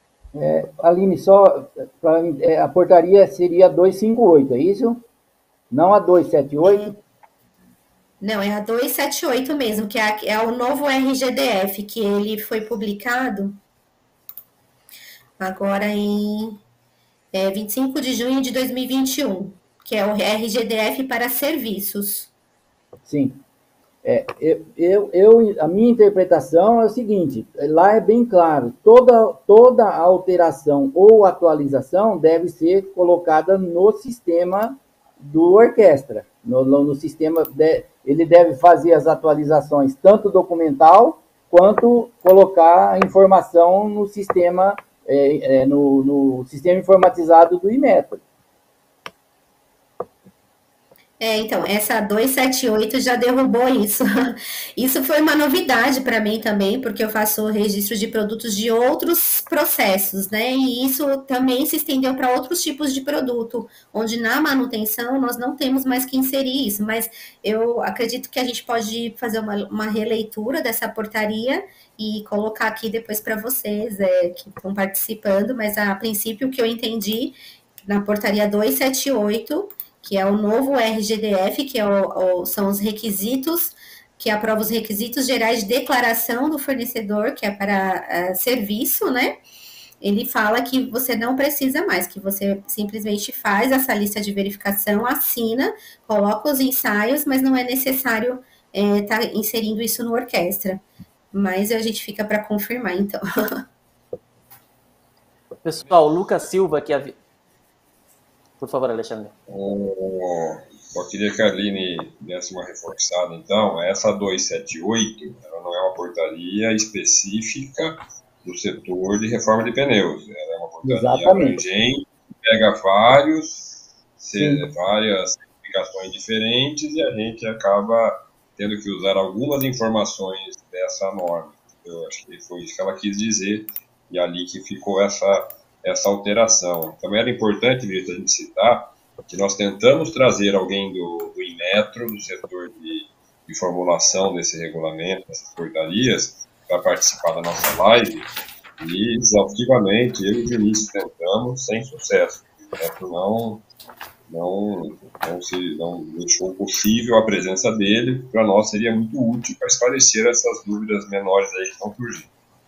[SPEAKER 4] É, Aline, só pra, é, a portaria seria duzentos e cinquenta e oito, é isso? Não a duzentos e setenta e oito?
[SPEAKER 5] Não, é a duzentos e setenta e oito mesmo, que é, a, é o novo R G D F, que ele foi publicado agora em é, vinte e cinco de junho de dois mil e vinte e um, que é o R G D F para serviços.
[SPEAKER 4] Sim. É, eu, eu, eu, a minha interpretação é o seguinte, lá é bem claro, toda, toda alteração ou atualização deve ser colocada no sistema do orquestra, no, no, no sistema, de, ele deve fazer as atualizações, tanto documental, quanto colocar a informação no sistema, é, é, no, no sistema informatizado do Inmetro.
[SPEAKER 5] É, então, essa duzentos e setenta e oito já derrubou isso. Isso foi uma novidade para mim também, porque eu faço registro de produtos de outros processos, né? E isso também se estendeu para outros tipos de produto, onde na manutenção nós não temos mais que inserir isso, mas eu acredito que a gente pode fazer uma, uma releitura dessa portaria e colocar aqui depois para vocês é, que estão participando, mas a princípio o que eu entendi na portaria duzentos e setenta e oito, que é o novo R G D F, que é o, o, são os requisitos, que aprova os requisitos gerais de declaração do fornecedor, que é para uh, serviço, né? Ele fala que você não precisa mais, que você simplesmente faz essa lista de verificação, assina, coloca os ensaios, mas não é necessário estar é, tá inserindo isso no orquestra. Mas a gente fica para confirmar, então.
[SPEAKER 2] Pessoal, o Lucas Silva, que havia... Por favor, Alexandre.
[SPEAKER 3] Oh, eu queria que a Aline desse uma reforçada, então. Essa duzentos e setenta e oito, ela não é uma portaria específica do setor de reforma de pneus. Ela é uma portaria
[SPEAKER 4] Exatamente.
[SPEAKER 3] abrangente, que pega vários, se, várias certificações diferentes e a gente acaba tendo que usar algumas informações dessa norma. Eu acho que foi isso que ela quis dizer e ali que ficou essa... essa alteração. Também era importante, Vitor, a gente citar que nós tentamos trazer alguém do, do Inmetro, do setor de, de formulação desse regulamento, dessas portarias, para participar da nossa live, e exaustivamente, eu e o Vinícius tentamos, sem sucesso. O Inmetro não, não, não, se, não deixou possível a presença dele, para nós seria muito útil para esclarecer essas dúvidas menores aí que estão surgindo.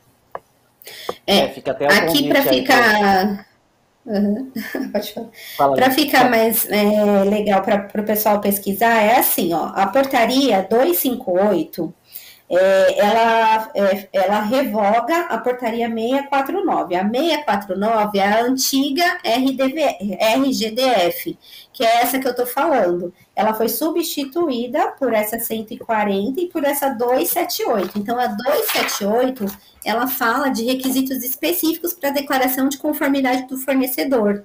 [SPEAKER 5] É, é, fica até aqui para ficar... Uhum. Pode falar. Para ficar mais é, legal para o pessoal pesquisar, é assim, ó, a portaria duzentos e cinquenta e oito, é, ela, é, ela revoga a portaria seiscentos e quarenta e nove. A seiscentos e quarenta e nove é a antiga R D V, R G D F, que é essa que eu estou falando. Ela foi substituída por essa cento e quarenta e por essa duzentos e setenta e oito. Então, a duzentos e setenta e oito, ela fala de requisitos específicos para a declaração de conformidade do fornecedor.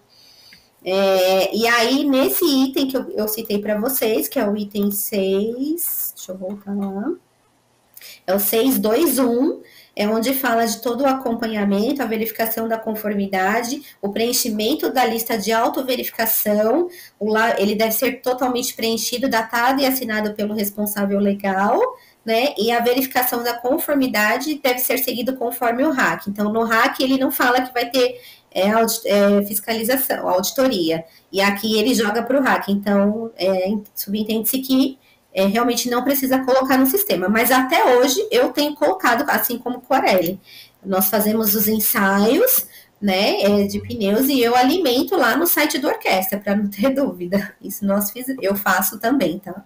[SPEAKER 5] É, e aí, nesse item que eu, eu citei para vocês, que é o item seis, deixa eu voltar lá, é o seiscentos e vinte e um, é onde fala de todo o acompanhamento, a verificação da conformidade, o preenchimento da lista de autoverificação, ele deve ser totalmente preenchido, datado e assinado pelo responsável legal, né? E a verificação da conformidade deve ser seguido conforme o R A C. Então, no R A C, ele não fala que vai ter é, audit, é, fiscalização, auditoria, e aqui ele joga para o R A C. Então, é, subentende-se que É, realmente não precisa colocar no sistema, mas até hoje eu tenho colocado, assim como o Corelli. Nós fazemos os ensaios, né, é, de pneus e eu alimento lá no site do orquestra, para não ter dúvida. Isso nós fiz, eu faço também, tá?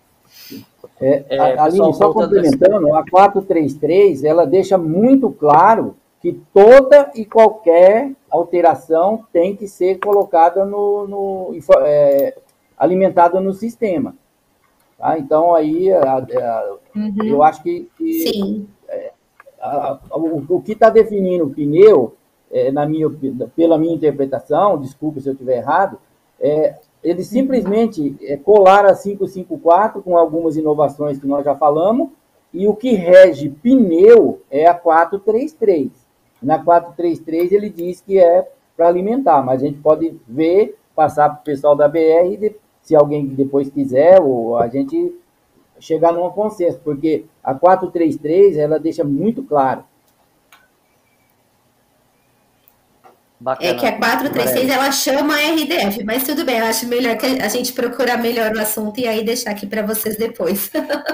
[SPEAKER 4] É, é, Aline, só complementando, a quatrocentos e trinta e três, ela deixa muito claro que toda e qualquer alteração tem que ser colocada no, no é, alimentada no sistema. Ah, então, aí, a, a, uhum. eu acho que, que
[SPEAKER 5] Sim.
[SPEAKER 4] É, a, a, o, o que está definindo o pneu, é, na minha, pela minha interpretação, desculpe se eu estiver errado, é, eles simplesmente é, colaram a quinhentos e cinquenta e quatro com algumas inovações que nós já falamos, e o que rege pneu é a quatrocentos e trinta e três. Na quatrocentos e trinta e três ele diz que é para alimentar, mas a gente pode ver, passar para o pessoal da B R e depois, se alguém depois quiser, ou a gente chegar num consenso, porque a quatrocentos e trinta e três, ela deixa muito claro.
[SPEAKER 2] Bacana.
[SPEAKER 5] É que a quatrocentos e trinta e seis ela chama R D F, mas tudo bem, eu acho melhor que a gente procurar melhor o assunto e aí deixar aqui para vocês depois.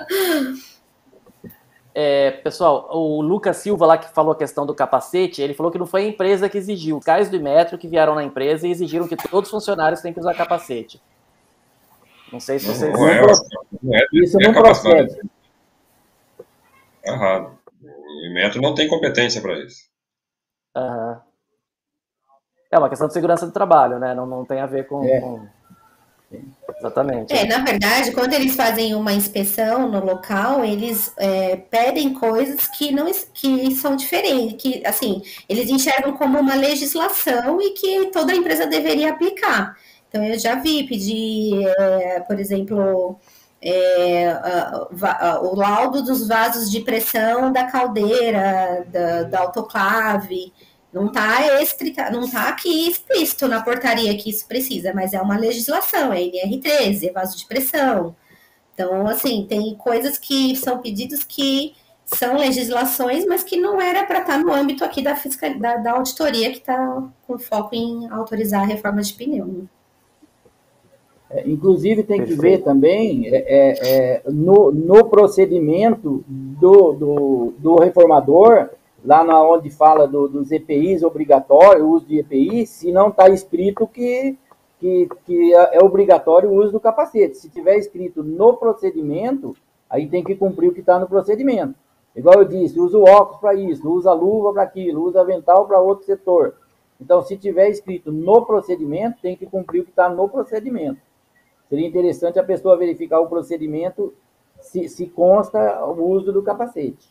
[SPEAKER 2] É, pessoal, o Lucas Silva lá que falou a questão do capacete, ele falou que não foi a empresa que exigiu, os caras do Inmetro que vieram na empresa e exigiram que todos os funcionários têm que usar capacete. Não sei se vocês...
[SPEAKER 3] Não é, não é,
[SPEAKER 4] Isso
[SPEAKER 3] é
[SPEAKER 4] não procede.
[SPEAKER 3] Errado. O Inmetro não tem competência para isso.
[SPEAKER 2] Uhum. É uma questão de segurança do trabalho, né? Não, não tem a ver com...
[SPEAKER 4] É.
[SPEAKER 2] com... Exatamente.
[SPEAKER 5] É, na verdade, quando eles fazem uma inspeção no local, eles é, pedem coisas que não que são diferentes, que assim, eles enxergam como uma legislação e que toda empresa deveria aplicar. Então eu já vi pedir, é, por exemplo, é, a, a, o laudo dos vasos de pressão da caldeira, da, da autoclave. Não está estrita, não tá aqui explícito na portaria que isso precisa, mas é uma legislação, é N R treze, é vaso de pressão. Então, assim, tem coisas que são pedidos que são legislações, mas que não era para estar no âmbito aqui da, fiscal, da, da auditoria, que está com foco em autorizar a reforma de pneu. Né?
[SPEAKER 4] É, inclusive, tem que ver também é, é, no, no procedimento do, do, do reformador, lá na onde fala do, dos E P Is obrigatório, o uso de E P I, se não está escrito que, que, que é obrigatório o uso do capacete. Se tiver escrito no procedimento, aí tem que cumprir o que está no procedimento. Igual eu disse, usa o óculos para isso, usa a luva para aquilo, usa avental para outro setor. Então, se tiver escrito no procedimento, tem que cumprir o que está no procedimento. Seria interessante a pessoa verificar o procedimento se, se consta o uso do capacete.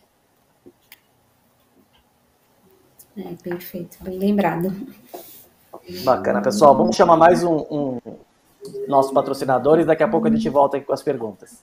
[SPEAKER 5] É, perfeito, bem lembrado.
[SPEAKER 2] Bacana, pessoal. Vamos chamar mais um, um nossos patrocinadores, daqui a pouco a gente volta aqui com as perguntas.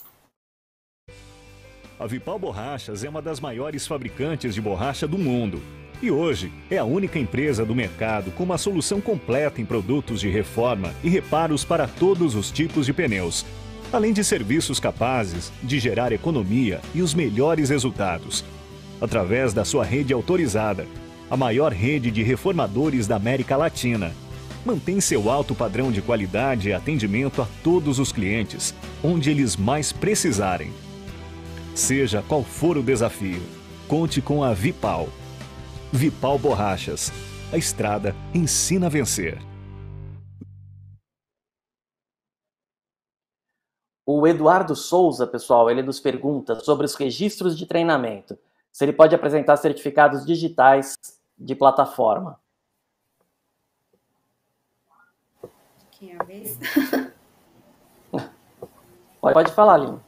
[SPEAKER 1] A Vipal Borrachas é uma das maiores fabricantes de borracha do mundo. E hoje é a única empresa do mercado com uma solução completa em produtos de reforma e reparos para todos os tipos de pneus. Além de serviços capazes de gerar economia e os melhores resultados. Através da sua rede autorizada, a maior rede de reformadores da América Latina. Mantém seu alto padrão de qualidade e atendimento a todos os clientes, onde eles mais precisarem. Seja qual for o desafio, conte com a Vipal. Vipal Borrachas. A estrada ensina a vencer.
[SPEAKER 2] O Eduardo Souza, pessoal, ele nos pergunta sobre os registros de treinamento. Se ele pode apresentar certificados digitais de plataforma.
[SPEAKER 5] Quem é a vez?
[SPEAKER 2] Pode, pode falar, Lina.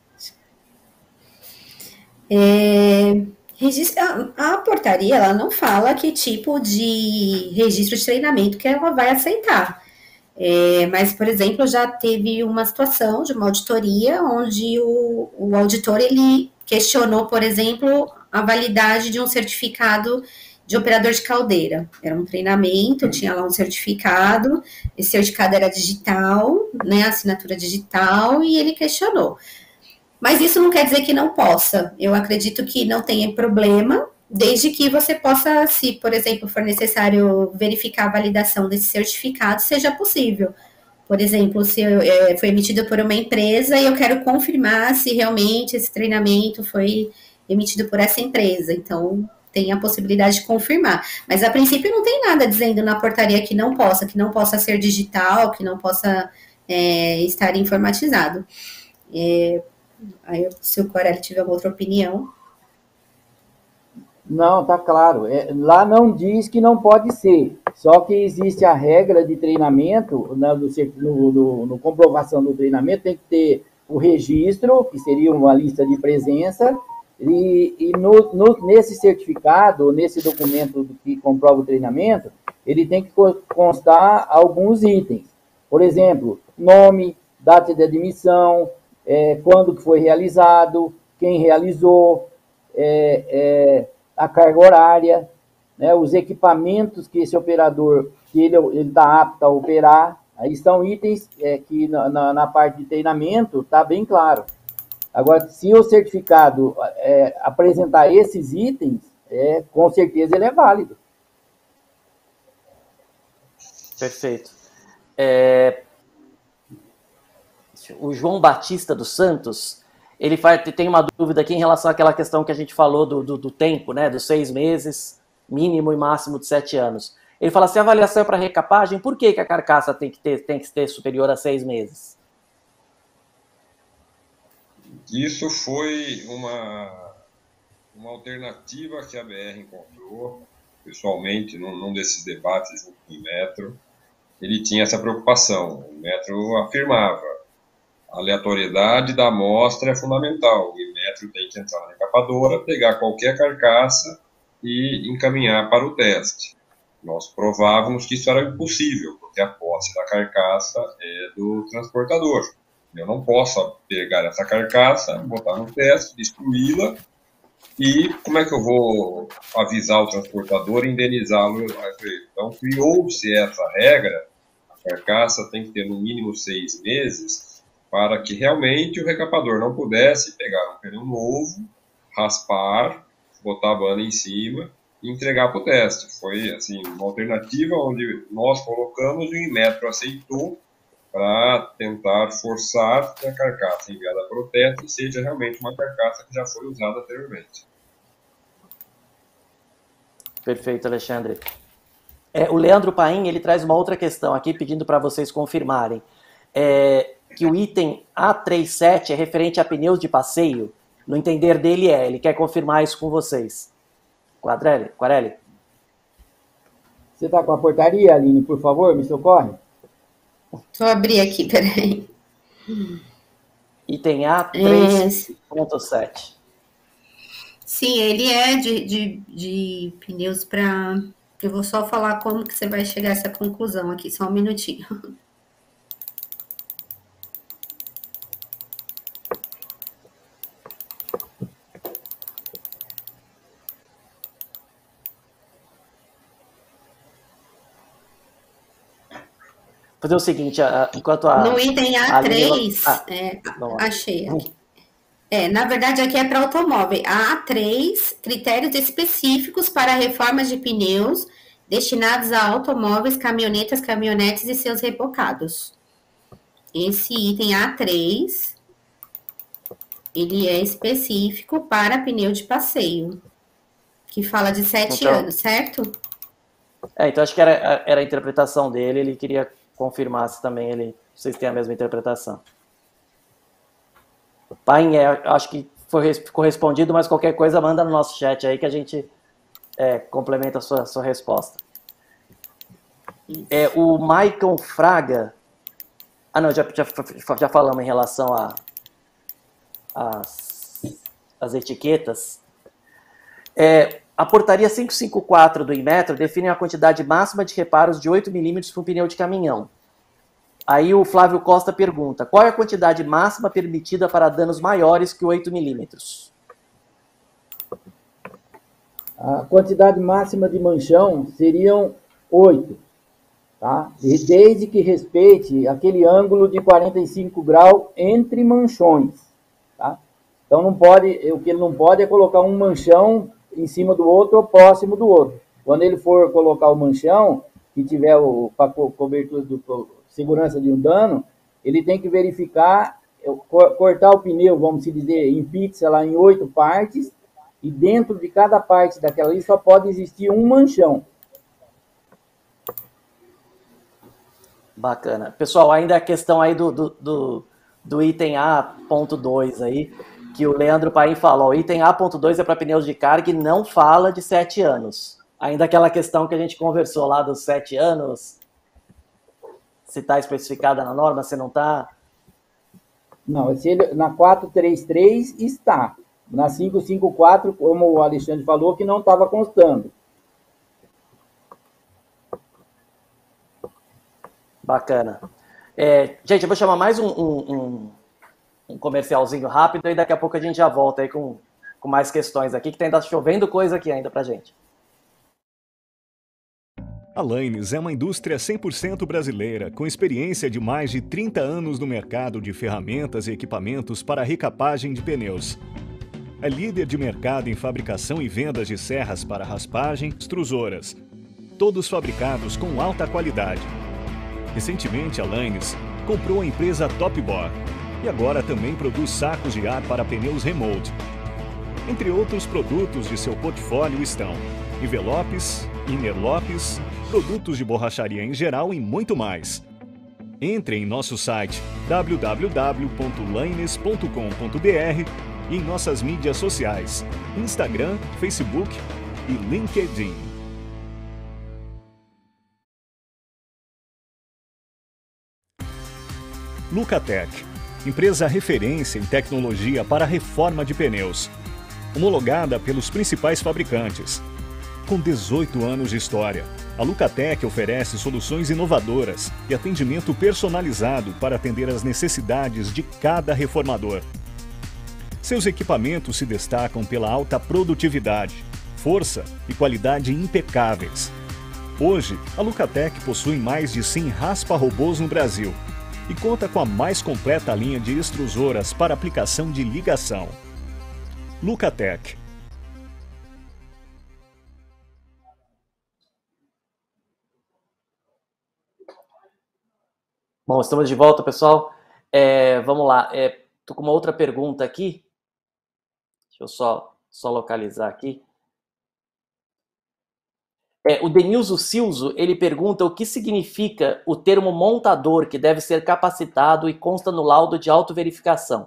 [SPEAKER 5] É, registro, a, a portaria ela não fala que tipo de registro de treinamento que ela vai aceitar. É, mas, por exemplo, já teve uma situação de uma auditoria onde o, o auditor ele questionou, por exemplo, a validade de um certificado de operador de caldeira. Era um treinamento, tinha lá um certificado, esse certificado era digital, né, assinatura digital, e ele questionou. Mas isso não quer dizer que não possa. Eu acredito que não tenha problema, desde que você possa, se, por exemplo, for necessário verificar a validação desse certificado, seja possível. Por exemplo, se é, foi emitido por uma empresa e eu quero confirmar se realmente esse treinamento foi emitido por essa empresa. Então, tem a possibilidade de confirmar. Mas, a princípio, não tem nada dizendo na portaria que não possa, que não possa ser digital, que não possa é, estar informatizado. É, aí, se o Corelli tiver outra opinião...
[SPEAKER 4] Não, tá claro. É, lá não diz que não pode ser. Só que existe a regra de treinamento, né, do, no, no, no comprovação do treinamento, tem que ter o registro, que seria uma lista de presença, e, e no, no, nesse certificado, nesse documento que comprova o treinamento, ele tem que constar alguns itens. Por exemplo, nome, data de admissão, é, quando que foi realizado, quem realizou, é, é, a carga horária, né, os equipamentos que esse operador que ele está apto a operar. Aí são itens é, que na, na, na parte de treinamento está bem claro. Agora, se o certificado é, apresentar esses itens, é, com certeza ele é válido.
[SPEAKER 2] Perfeito. É... O João Batista dos Santos, ele faz, tem uma dúvida aqui em relação àquela questão que a gente falou do, do, do tempo, né? Dos seis meses, mínimo e máximo de sete anos. Ele fala assim, a avaliação é para recapagem, por que, que a carcaça tem que, ter, tem que ter superior a seis meses?
[SPEAKER 3] Isso foi uma, uma alternativa que a B R encontrou, pessoalmente, num, num desses debates junto com o Metro. Ele tinha essa preocupação, o Metro afirmava, a aleatoriedade da amostra é fundamental, o Metro tem que entrar na recapadora, pegar qualquer carcaça e encaminhar para o teste. Nós provávamos que isso era impossível, porque a posse da carcaça é do transportador. Eu não posso pegar essa carcaça, botar no teste, destruí-la, e como é que eu vou avisar o transportador e indenizá-lo? Então, criou-se essa regra, a carcaça tem que ter no mínimo seis meses, para que realmente o recapador não pudesse pegar um pneu novo, raspar, botar a banda em cima e entregar para o teste. Foi assim, uma alternativa onde nós colocamos e o Inmetro aceitou para tentar forçar que a carcaça enviada para o teste seja realmente uma carcaça que já foi usada anteriormente.
[SPEAKER 2] Perfeito, Alexandre. É, o Leandro Paim, ele traz uma outra questão aqui, pedindo para vocês confirmarem. É, que o item A trinta e sete é referente a pneus de passeio. No entender dele é, ele quer confirmar isso com vocês. Quadrelli, Quarelli.
[SPEAKER 4] Você está com a portaria, Aline, por favor, me socorre?
[SPEAKER 5] Vou abrir aqui, peraí.
[SPEAKER 2] Item A três ponto sete.
[SPEAKER 5] Sim, ele é de, de, de pneus para... Eu vou só falar como que você vai chegar a essa conclusão aqui, só um minutinho.
[SPEAKER 2] Fazer o seguinte, enquanto a...
[SPEAKER 5] No item A três,
[SPEAKER 2] a... Ah,
[SPEAKER 5] é, achei aqui. É, na verdade, aqui é para automóvel. A A três, critérios específicos para reformas de pneus destinados a automóveis, caminhonetas, caminhonetes e seus rebocados. Esse item A três, ele é específico para pneu de passeio, que fala de sete
[SPEAKER 2] então,
[SPEAKER 5] anos, certo?
[SPEAKER 2] É, então acho que era, era a interpretação dele, ele queria confirmar se também ele, vocês têm a mesma interpretação. Paim, é, acho que foi, ficou respondido, mas qualquer coisa manda no nosso chat aí que a gente é, complementa a sua, sua resposta. É, o Maicon Fraga... Ah, não, já, já, já falamos em relação a as, as etiquetas. É, a portaria quinhentos e cinquenta e quatro do Inmetro define a quantidade máxima de reparos de oito milímetros para um pneu de caminhão. Aí o Flávio Costa pergunta, qual é a quantidade máxima permitida para danos maiores que oito milímetros?
[SPEAKER 4] A quantidade máxima de manchão seriam oito, tá? Desde que respeite aquele ângulo de quarenta e cinco graus entre manchões, tá? Então não pode, o que ele não pode é colocar um manchão em cima do outro ou próximo do outro. Quando ele for colocar o manchão, que tiver o, a cobertura do segurança de um dano, ele tem que verificar, cortar o pneu, vamos dizer, em pizza lá em oito partes, e dentro de cada parte daquela ali só pode existir um manchão.
[SPEAKER 2] Bacana. Pessoal, ainda a questão aí do, do, do, do item A ponto dois aí, que o Leandro Paim falou, o item A ponto dois é para pneus de carga e não fala de sete anos. Ainda aquela questão que a gente conversou lá dos sete anos, se está especificada na norma, se não está?
[SPEAKER 4] Não, se ele, na quatrocentos e trinta e três está. Na quinhentos e cinquenta e quatro, como o Alexandre falou, que não estava constando.
[SPEAKER 2] Bacana. É, gente, eu vou chamar mais um, um, um, um comercialzinho rápido e daqui a pouco a gente já volta aí com, com mais questões aqui, que tem tá chovendo coisa aqui ainda pra gente.
[SPEAKER 1] A Laines é uma indústria cem por cento brasileira, com experiência de mais de trinta anos no mercado de ferramentas e equipamentos para recapagem de pneus. É líder de mercado em fabricação e vendas de serras para raspagem, extrusoras, todos fabricados com alta qualidade. Recentemente, a Lanes comprou a empresa Topbor e agora também produz sacos de ar para pneus remote. Entre outros produtos de seu portfólio estão envelopes, innerlopes, produtos de borracharia em geral e muito mais. Entre em nosso site w w w ponto lanes ponto com ponto b r e em nossas mídias sociais, Instagram, Facebook e LinkedIn. Lucatec, empresa referência em tecnologia para a reforma de pneus, homologada pelos principais fabricantes. Com dezoito anos de história, a Lucatec oferece soluções inovadoras e atendimento personalizado para atender às necessidades de cada reformador. Seus equipamentos se destacam pela alta produtividade, força e qualidade impecáveis. Hoje, a Lucatec possui mais de cem raspa-robôs no Brasil e conta com a mais completa linha de extrusoras para aplicação de ligação. Lucatec.
[SPEAKER 2] Bom, estamos de volta, pessoal. É, vamos lá. Estou é, com uma outra pergunta aqui. Deixa eu só, só localizar aqui. É, o Denilson Silso, ele pergunta o que significa o termo montador que deve ser capacitado e consta no laudo de autoverificação.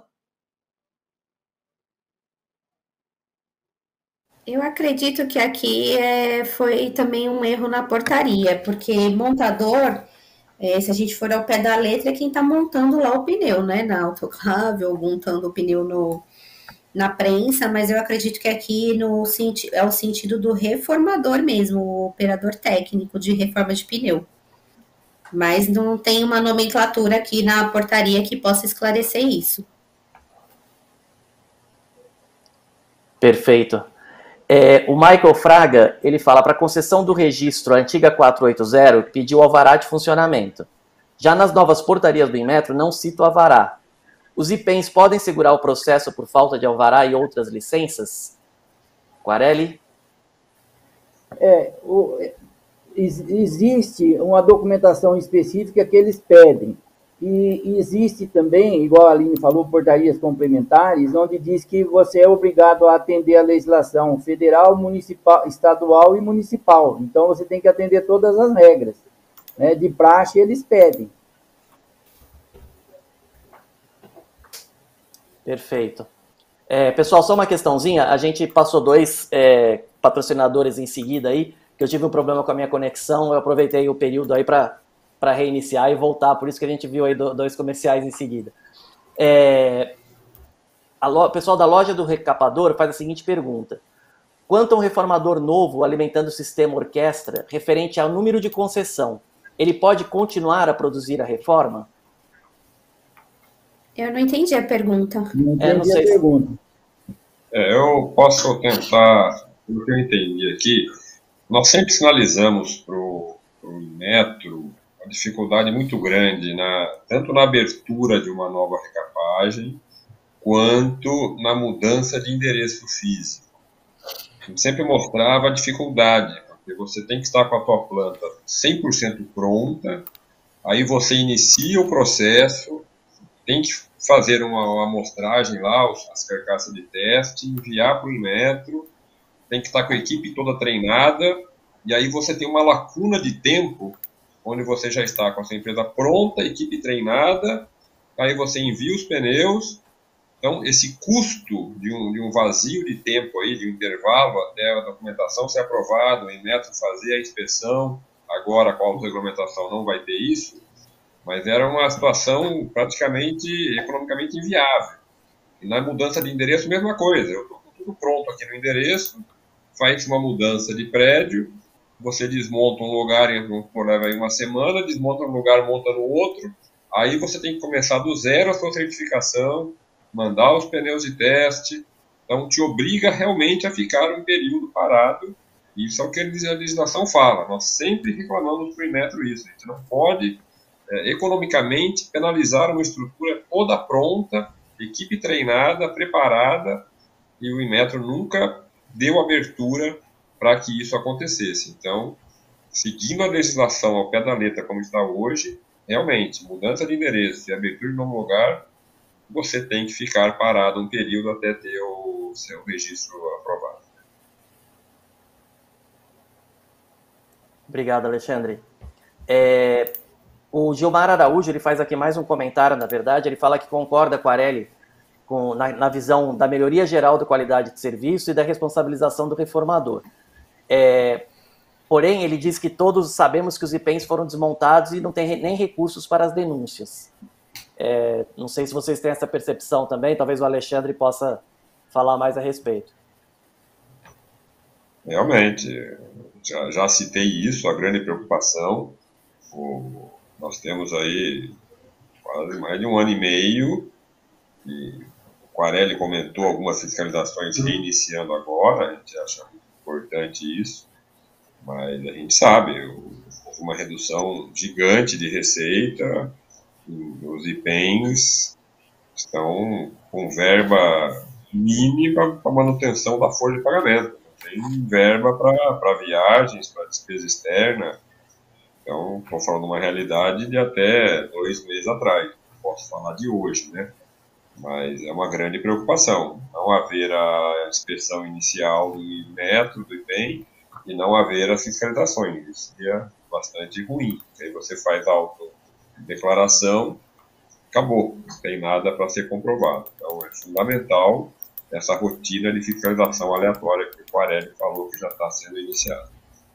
[SPEAKER 5] Eu acredito que aqui é, foi também um erro na portaria, porque montador, é, se a gente for ao pé da letra, é quem está montando lá o pneu, né? Na autoclave ou montando o pneu no, na prensa, mas eu acredito que aqui no, é o sentido do reformador mesmo, o operador técnico de reforma de pneu. Mas não tem uma nomenclatura aqui na portaria que possa esclarecer isso.
[SPEAKER 2] Perfeito. É, o Michael Fraga, ele fala, para concessão do registro, a antiga quatrocentos e oitenta pediu alvará de funcionamento. Já nas novas portarias do Inmetro, não cita o alvará. Os I P E Ns podem segurar o processo por falta de alvará e outras licenças? Quarelli?
[SPEAKER 4] É, o, existe uma documentação específica que eles pedem. E existe também, igual a Aline falou, portarias complementares, onde diz que você é obrigado a atender a legislação federal, municipal, estadual e municipal. Então, você tem que atender todas as regras, né? De praxe, eles pedem.
[SPEAKER 2] Perfeito. É, pessoal, só uma questãozinha. A gente passou dois é, patrocinadores em seguida aí, que eu tive um problema com a minha conexão, eu aproveitei o período aí para... para reiniciar e voltar, por isso que a gente viu aí dois comerciais em seguida. É, a lo, o pessoal da loja do recapador faz a seguinte pergunta: quanto a um reformador novo alimentando o sistema orquestra, referente ao número de concessão, ele pode continuar a produzir a reforma?
[SPEAKER 5] Eu não entendi a pergunta.
[SPEAKER 4] Não entendi
[SPEAKER 2] é, não sei
[SPEAKER 4] a pergunta.
[SPEAKER 3] É, eu posso tentar, pelo que eu entendi aqui, nós sempre sinalizamos para o Inmetro uma dificuldade muito grande, na, tanto na abertura de uma nova recapagem, quanto na mudança de endereço físico. A gente sempre mostrava a dificuldade, porque você tem que estar com a tua planta cem por cento pronta, aí você inicia o processo, tem que fazer uma, uma amostragem lá, as carcaças de teste, enviar para o Inmetro, tem que estar com a equipe toda treinada, e aí você tem uma lacuna de tempo onde você já está com a sua empresa pronta, equipe treinada, aí você envia os pneus. Então, esse custo de um, de um vazio de tempo, aí, de um intervalo até a documentação ser aprovada, o Inmetro fazer a inspeção, agora com a autorregulamentação não vai ter isso, mas era uma situação praticamente economicamente inviável. E na mudança de endereço, mesma coisa, eu estou com tudo pronto aqui no endereço, faz uma mudança de prédio, você desmonta um lugar, leva aí uma semana, desmonta um lugar, monta no outro, aí você tem que começar do zero a sua certificação, mandar os pneus de teste, então te obriga realmente a ficar um período parado, e isso é o que a legislação fala, nós sempre reclamamos para o Inmetro isso, a gente não pode é, economicamente penalizar uma estrutura toda pronta, equipe treinada, preparada, e o Inmetro nunca deu abertura para que isso acontecesse. Então, seguindo a legislação ao pé da letra como está hoje, realmente, mudança de endereço e abertura de novo lugar, você tem que ficar parado um período até ter o seu registro aprovado.
[SPEAKER 2] Obrigado, Alexandre. É, o Gilmar Araújo, ele faz aqui mais um comentário, na verdade, ele fala que concorda com a Areli com, na, na visão da melhoria geral da qualidade de serviço e da responsabilização do reformador. É, porém, ele diz que todos sabemos que os I P E Ns foram desmontados e não tem nem recursos para as denúncias. É, não sei se vocês têm essa percepção também, talvez o Alexandre possa falar mais a respeito.
[SPEAKER 3] Realmente, já, já citei isso, a grande preocupação. O, nós temos aí quase mais de um ano e meio, e o Quarelli comentou algumas fiscalizações reiniciando agora, a gente acha muito importante isso, mas a gente sabe, houve uma redução gigante de receita, os I P E Ns estão com verba mínima para manutenção da folha de pagamento, não tem verba para viagens, para despesa externa. Então, estou falando de uma realidade de até dois meses atrás, não posso falar de hoje, né? Mas é uma grande preocupação, não haver a inspeção inicial do metro, do I P E N, e não haver as fiscalizações. Isso seria bastante ruim, porque aí você faz a autodeclaração, acabou, não tem nada para ser comprovado. Então, é fundamental essa rotina de fiscalização aleatória que o Quarelli falou que já está sendo iniciada.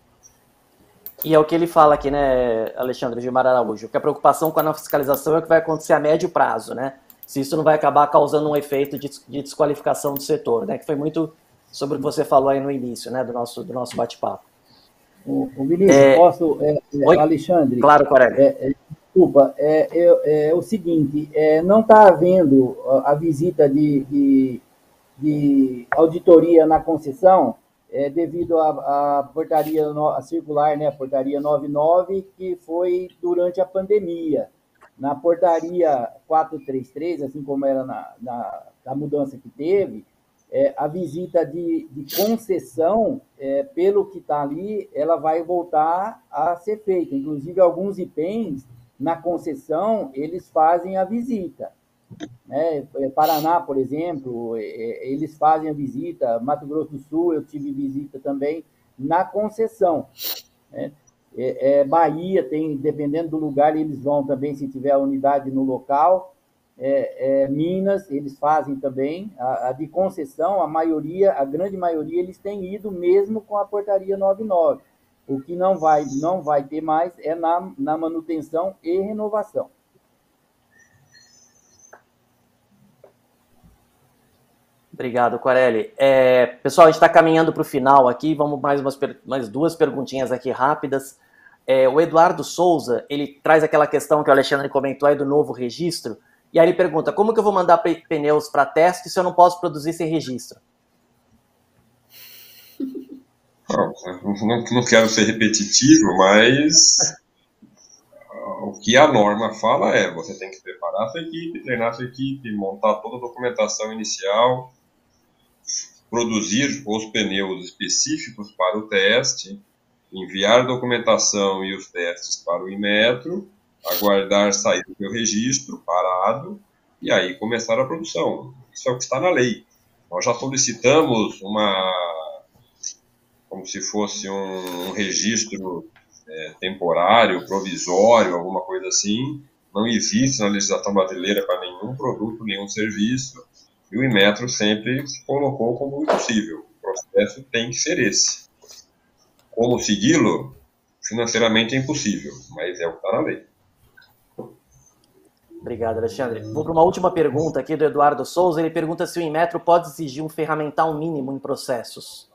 [SPEAKER 2] E é o que ele fala aqui, né, Alexandre Gilmar Araújo, que a preocupação com a não fiscalização é o que vai acontecer a médio prazo, né? Se isso não vai acabar causando um efeito de, de desqualificação do setor, né? Que foi muito sobre o que você falou aí no início, né, do nosso, do nosso bate-papo.
[SPEAKER 4] O, o Vinícius, é... posso, é, é, Alexandre?
[SPEAKER 2] Claro, Quarelli.
[SPEAKER 4] É, é, desculpa, é, é, é o seguinte, é, não está havendo a, a visita de, de, de auditoria na concessão, É, devido à portaria a circular, né, a portaria noventa e nove, que foi durante a pandemia. Na portaria quatrocentos e trinta e três, assim como era na, na, na mudança que teve, é, a visita de, de concessão, é, pelo que está ali, ela vai voltar a ser feita. Inclusive, alguns I P E Ns, na concessão, eles fazem a visita. Né? Paraná, por exemplo, eles fazem a visita, Mato Grosso do Sul, eu tive visita também na concessão. Né? É, é, Bahia, tem, dependendo do lugar, eles vão também, se tiver a unidade no local. É, é, Minas, eles fazem também. A, a de concessão, a maioria, a grande maioria, eles têm ido mesmo com a portaria noventa e nove. O que não vai, não vai ter mais é na, na manutenção e renovação.
[SPEAKER 2] Obrigado, Quarelli. É, pessoal, a gente está caminhando para o final aqui, vamos mais, umas, mais duas perguntinhas aqui rápidas. É, o Eduardo Souza, ele traz aquela questão que o Alexandre comentou aí do novo registro, e aí ele pergunta, como que eu vou mandar pneus para teste se eu não posso produzir sem registro?
[SPEAKER 3] Não, não, não quero ser repetitivo, mas o que a norma fala é, você tem que preparar a sua equipe, treinar a sua equipe, montar toda a documentação inicial, produzir os pneus específicos para o teste, enviar a documentação e os testes para o Inmetro, aguardar sair do seu registro parado e aí começar a produção. Isso é o que está na lei. Nós já solicitamos uma, como se fosse um, um registro é, temporário, provisório, alguma coisa assim. Não existe na legislação brasileira para nenhum produto, nenhum serviço. E o Inmetro sempre se colocou como impossível. O processo tem que ser esse. Como segui-lo? Financeiramente é impossível, mas é o que está na lei.
[SPEAKER 2] Obrigado, Alexandre. Vou para uma última pergunta aqui do Eduardo Souza. Ele pergunta se o Inmetro pode exigir um ferramental mínimo em processos.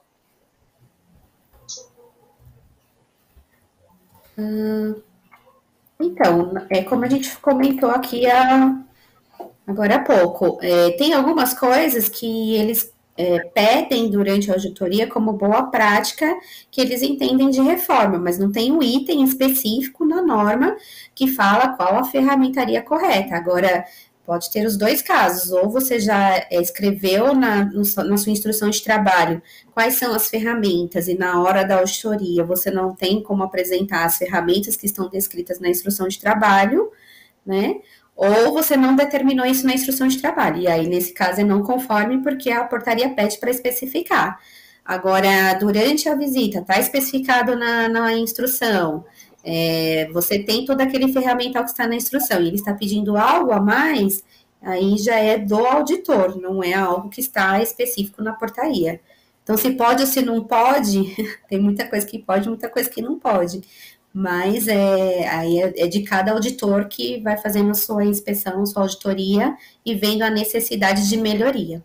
[SPEAKER 5] Hum, então, é, como a gente comentou aqui há, agora há pouco, é, tem algumas coisas que eles é, pedem durante a auditoria como boa prática que eles entendem de reforma, mas não tem um item específico na norma que fala qual a ferramentaria correta. Agora, Pode ter os dois casos, ou você já escreveu na, na sua instrução de trabalho quais são as ferramentas, e na hora da auditoria você não tem como apresentar as ferramentas que estão descritas na instrução de trabalho, né? Ou você não determinou isso na instrução de trabalho, e aí nesse caso é não conforme, porque a portaria pede para especificar. Agora, durante a visita, está especificado na, na instrução, é, você tem todo aquele ferramental que está na instrução, e ele está pedindo algo a mais, aí já é do auditor, não é algo que está específico na portaria. Então, se pode ou se não pode, tem muita coisa que pode, muita coisa que não pode. Mas é, aí é, é de cada auditor que vai fazendo a sua inspeção, sua auditoria, e vendo a necessidade de melhoria.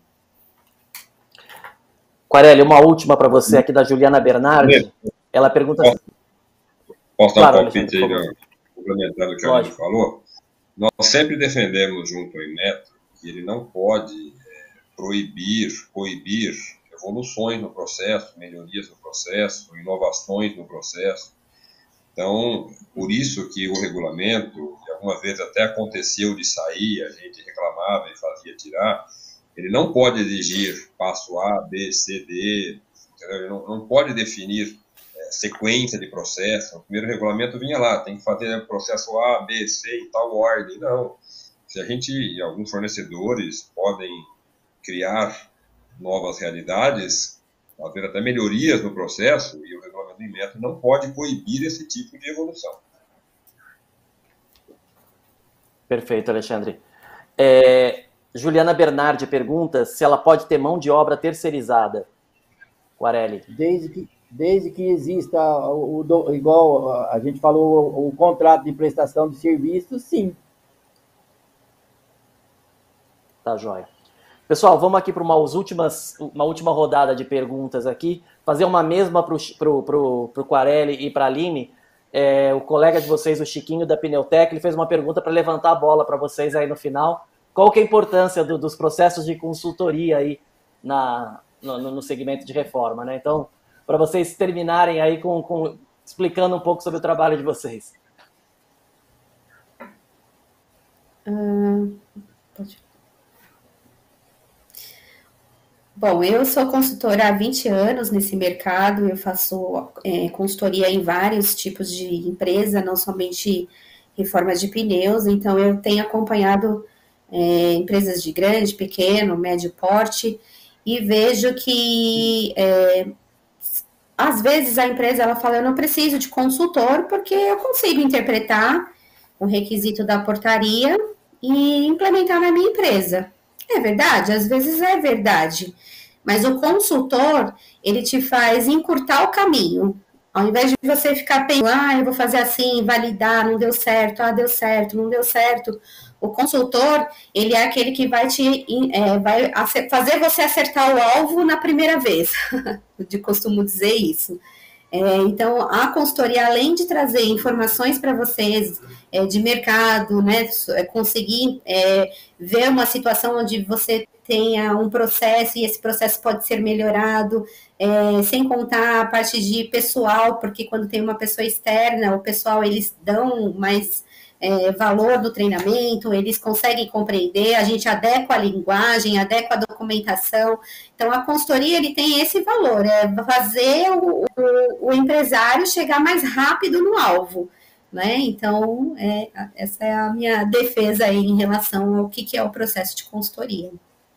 [SPEAKER 2] Quarelli, uma última para você aqui da Juliana Bernardi. Ela pergunta...
[SPEAKER 3] Posso, posso dar
[SPEAKER 2] claro,
[SPEAKER 3] um palpite aí, complementando o que a gente falou? Nós sempre defendemos junto ao Inmetro que ele não pode é, proibir, coibir evoluções no processo, melhorias no processo, inovações no processo. Então, por isso que o regulamento, que algumas vezes até aconteceu de sair, a gente reclamava e fazia tirar, ele não pode exigir passo A, B, C, D, entendeu? Ele não, não pode definir é, sequência de processo. O primeiro regulamento vinha lá, tem que fazer processo A, B, C e tal ordem. Não. Se a gente, e alguns fornecedores podem criar novas realidades, haver até melhorias no processo, e o regulamento do Inmetro não pode coibir esse tipo de evolução.
[SPEAKER 2] Perfeito, Alexandre. É... Juliana Bernardi pergunta se ela pode ter mão de obra terceirizada. Quarelli.
[SPEAKER 4] Desde que, desde que exista, o, o, igual a gente falou, o, o contrato de prestação de serviços, sim.
[SPEAKER 2] Tá joia. Pessoal, vamos aqui para uma, uma última rodada de perguntas aqui. Fazer uma mesma para o pro, pro Quarelli e para a Aline. É, o colega de vocês, o Chiquinho da Pneutec, ele fez uma pergunta para levantar a bola para vocês aí no final. Qual que é a importância do, dos processos de consultoria aí na, no, no segmento de reforma, né? Então, para vocês terminarem aí com, com, explicando um pouco sobre o trabalho de vocês.
[SPEAKER 5] Uh, pode... Bom, eu sou consultora há vinte anos nesse mercado, eu faço é, consultoria em vários tipos de empresa, não somente reforma de pneus, então eu tenho acompanhado É, empresas de grande, pequeno, médio porte, e vejo que é, às vezes a empresa ela fala, eu não preciso de consultor porque eu consigo interpretar o requisito da portaria e implementar na minha empresa. É verdade? Às vezes é verdade, mas o consultor, ele te faz encurtar o caminho. Ao invés de você ficar pensando, ah, eu vou fazer assim, validar, não deu certo, ah, deu certo, não deu certo. O consultor, ele é aquele que vai te é, vai fazer você acertar o alvo na primeira vez. Eu costumo dizer isso. É, então, a consultoria, além de trazer informações para vocês é, de mercado, né, conseguir é, ver uma situação onde você tenha um processo e esse processo pode ser melhorado, é, sem contar a parte de pessoal, porque quando tem uma pessoa externa, o pessoal, eles dão mais é, valor no treinamento, eles conseguem compreender, a gente adequa a linguagem, adequa a documentação. Então, a consultoria, ele tem esse valor, é fazer o, o, o empresário chegar mais rápido no alvo, né? Então, é, essa é a minha defesa aí em relação ao que, que é o processo de consultoria.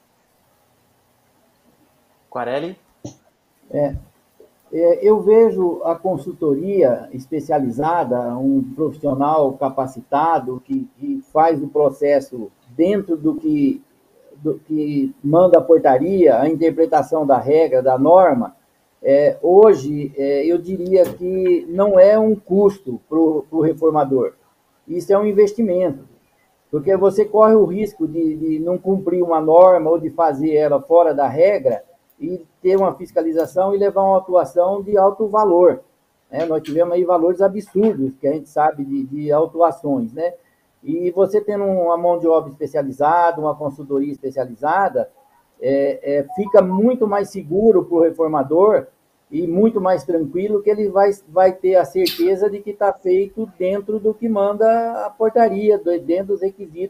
[SPEAKER 2] Quarelli?
[SPEAKER 4] É, é, eu vejo a consultoria especializada, um profissional capacitado que, que faz o processo dentro do que, do que manda a portaria, a interpretação da regra, da norma. É, hoje, é, eu diria que não é um custo para o reformador. Isso é um investimento, porque você corre o risco de, de não cumprir uma norma ou de fazer ela fora da regra e ter uma fiscalização e levar uma atuação de alto valor. Né? Nós tivemos aí valores absurdos, que a gente sabe, de, de autuações, né? E você tendo uma mão de obra especializada, uma consultoria especializada, é, é, fica muito mais seguro para o reformador e muito mais tranquilo, que ele vai, vai ter a certeza de que está feito dentro do que manda a portaria, dentro dos requisitos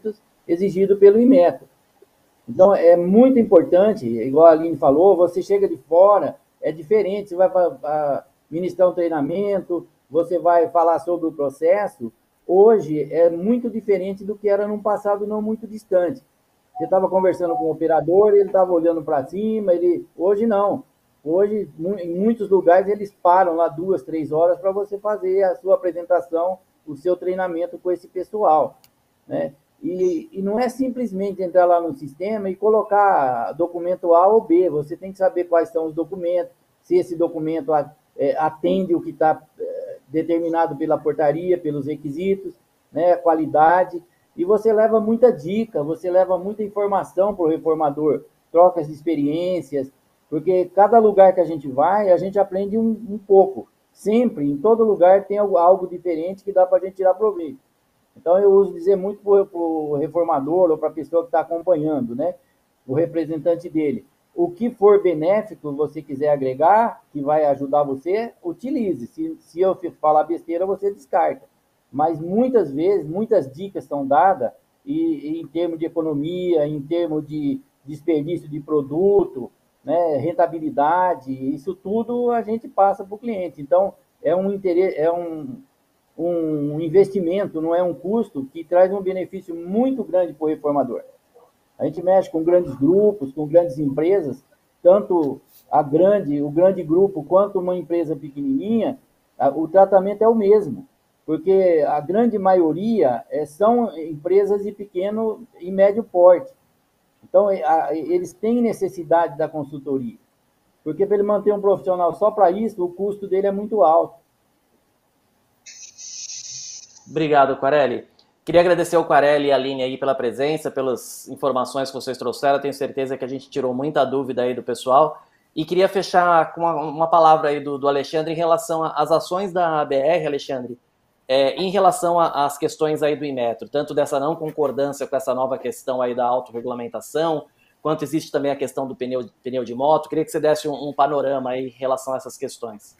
[SPEAKER 4] exigido pelo Inmetro. Então, é muito importante, igual a Aline falou, você chega de fora, é diferente, você vai para ministrar um treinamento, você vai falar sobre o processo, hoje é muito diferente do que era num passado não muito distante. Você estava conversando com o operador, ele estava olhando para cima, ele... hoje não. Hoje, em muitos lugares, eles param lá duas, três horas para você fazer a sua apresentação, o seu treinamento com esse pessoal, né? E, e não é simplesmente entrar lá no sistema e colocar documento A ou B, você tem que saber quais são os documentos, se esse documento é, atende o que está é, determinado pela portaria, pelos requisitos, né, a qualidade, e você leva muita dica, você leva muita informação para o reformador, trocas de experiências, porque cada lugar que a gente vai, a gente aprende um, um pouco. Sempre, em todo lugar, tem algo, algo diferente que dá para a gente tirar proveito. Então, eu uso dizer muito para o reformador ou para a pessoa que está acompanhando, né, o representante dele. O que for benéfico, você quiser agregar, que vai ajudar você, utilize. Se, se eu falar besteira, você descarta. Mas muitas vezes, muitas dicas são dadas, e, e em termos de economia, em termos de desperdício de produto, né, rentabilidade, isso tudo a gente passa para o cliente. Então, é um, interesse, é um, um investimento, não é um custo, que traz um benefício muito grande para o reformador. A gente mexe com grandes grupos, com grandes empresas, tanto a grande, o grande grupo quanto uma empresa pequenininha, o tratamento é o mesmo, porque a grande maioria são empresas de pequeno e médio porte. Então, eles têm necessidade da consultoria, porque para ele manter um profissional só para isso, o custo dele é muito alto.
[SPEAKER 2] Obrigado, Quarelli. Queria agradecer ao Quarelli e a Aline aí pela presença, pelas informações que vocês trouxeram. Tenho certeza que a gente tirou muita dúvida aí do pessoal. E queria fechar com uma, uma palavra aí do, do Alexandre em relação às ações da A B R, Alexandre, é, em relação às questões aí do Inmetro, tanto dessa não concordância com essa nova questão aí da autorregulamentação, quanto existe também a questão do pneu, pneu de moto. Queria que você desse um, um panorama aí em relação a essas questões.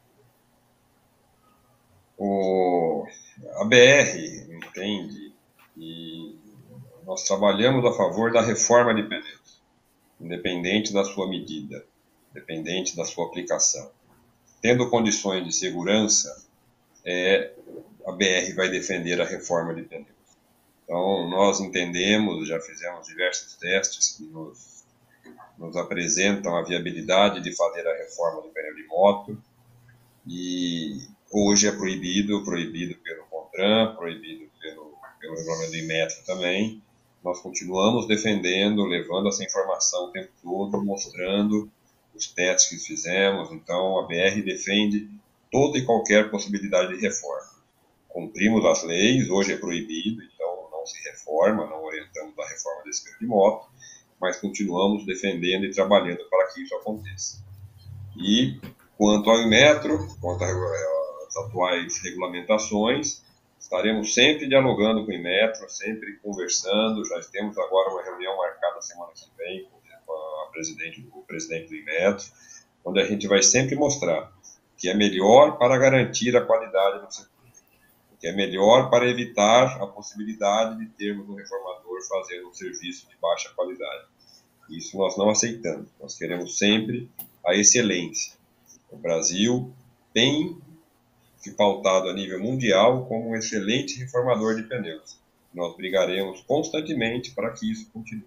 [SPEAKER 3] O, a B R entende que nós trabalhamos a favor da reforma de pneus, independente da sua medida, independente da sua aplicação. Tendo condições de segurança, é, a B R vai defender a reforma de pneus. Então, nós entendemos, já fizemos diversos testes que nos, nos apresentam a viabilidade de fazer a reforma do pneu de moto, e hoje é proibido, proibido pelo CONTRAN, proibido pelo, pelo regulamento do Inmetro também. Nós continuamos defendendo, levando essa informação o tempo todo, mostrando os testes que fizemos. Então, a B R defende toda e qualquer possibilidade de reforma. Cumprimos as leis, hoje é proibido, então não se reforma, não orientamos a reforma desse pneu de moto, mas continuamos defendendo e trabalhando para que isso aconteça. E quanto ao Inmetro, quanto às atuais regulamentações, estaremos sempre dialogando com o Inmetro, sempre conversando. Já temos agora uma reunião marcada semana que vem com a presidente, o presidente do Inmetro, onde a gente vai sempre mostrar que é melhor para garantir a qualidade do setor, que é melhor para evitar a possibilidade de termos um reformador fazendo um serviço de baixa qualidade. Isso nós não aceitamos. Nós queremos sempre a excelência. O Brasil tem se pautado a nível mundial como um excelente reformador de pneus. Nós brigaremos constantemente para que isso continue.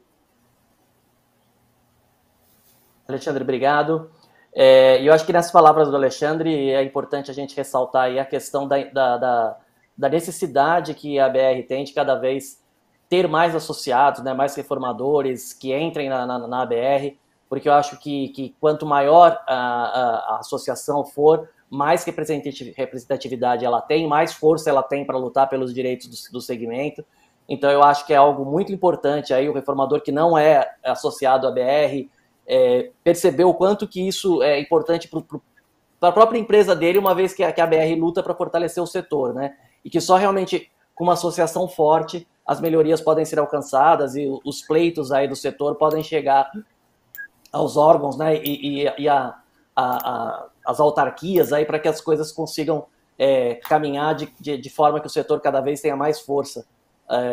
[SPEAKER 2] Alexandre, obrigado. É, eu acho que nessas palavras do Alexandre é importante a gente ressaltar aí a questão da, da, da, da necessidade que a B R tem de cada vez ter mais associados, né, mais reformadores que entrem na, na, na A B R, porque eu acho que, que quanto maior a, a, a associação for, mais representatividade ela tem, mais força ela tem para lutar pelos direitos do, do segmento. Então eu acho que é algo muito importante aí o reformador que não é associado à B R é, perceber o quanto que isso é importante para a própria empresa dele, uma vez que a, que a B R luta para fortalecer o setor, né? E que só realmente com uma associação forte as melhorias podem ser alcançadas e os pleitos aí do setor podem chegar aos órgãos, né, e, e, e a, a, a, as autarquias aí para que as coisas consigam é, caminhar de, de, de forma que o setor cada vez tenha mais força é,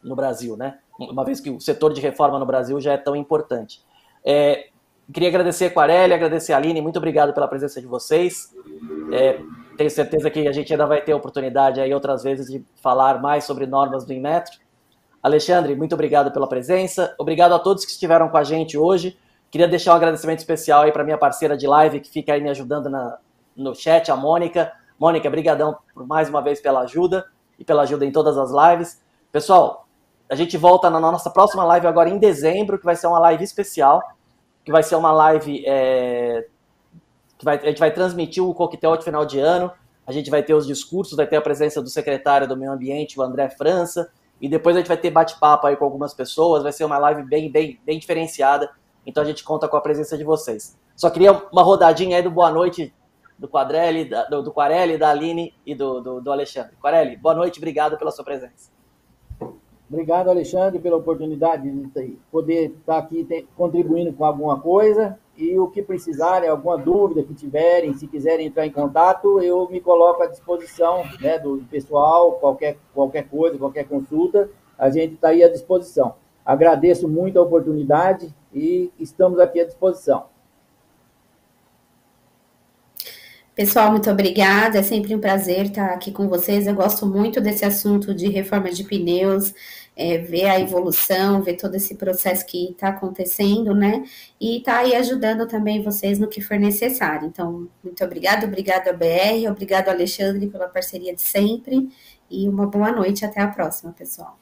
[SPEAKER 2] no Brasil, né? Uma vez que o setor de reforma no Brasil já é tão importante. É, queria agradecer a Quarelli, agradecer a Aline, muito obrigado pela presença de vocês. É, tenho certeza que a gente ainda vai ter a oportunidade aí outras vezes de falar mais sobre normas do Inmetro. Alexandre, muito obrigado pela presença. Obrigado a todos que estiveram com a gente hoje. Queria deixar um agradecimento especial aí para minha parceira de live que fica aí me ajudando na, no chat, a Mônica. Mônica, brigadão por mais uma vez pela ajuda e pela ajuda em todas as lives. Pessoal, a gente volta na nossa próxima live agora em dezembro, que vai ser uma live especial, que vai ser uma live é, que vai, a gente vai transmitir o coquetel de final de ano, a gente vai ter os discursos, vai ter a presença do secretário do Meio Ambiente, o André França, e depois a gente vai ter bate-papo aí com algumas pessoas, vai ser uma live bem, bem, bem diferenciada, então a gente conta com a presença de vocês. Só queria uma rodadinha aí do boa noite do Quadrelli, do, do Quarelli, da Aline e do, do, do Alexandre. Quarelli, boa noite, obrigado pela sua presença.
[SPEAKER 4] Obrigado, Alexandre, pela oportunidade de poder estar aqui contribuindo com alguma coisa. E o que precisarem, alguma dúvida que tiverem, se quiserem entrar em contato, eu me coloco à disposição, né, do pessoal, qualquer, qualquer coisa, qualquer consulta, a gente está aí à disposição. Agradeço muito a oportunidade e estamos aqui à disposição.
[SPEAKER 5] Pessoal, muito obrigada, é sempre um prazer estar aqui com vocês, eu gosto muito desse assunto de reforma de pneus, é, ver a evolução, ver todo esse processo que está acontecendo, né, e está aí ajudando também vocês no que for necessário. Então, muito obrigada, obrigado a B R, obrigado Alexandre pela parceria de sempre, e uma boa noite, até a próxima, pessoal.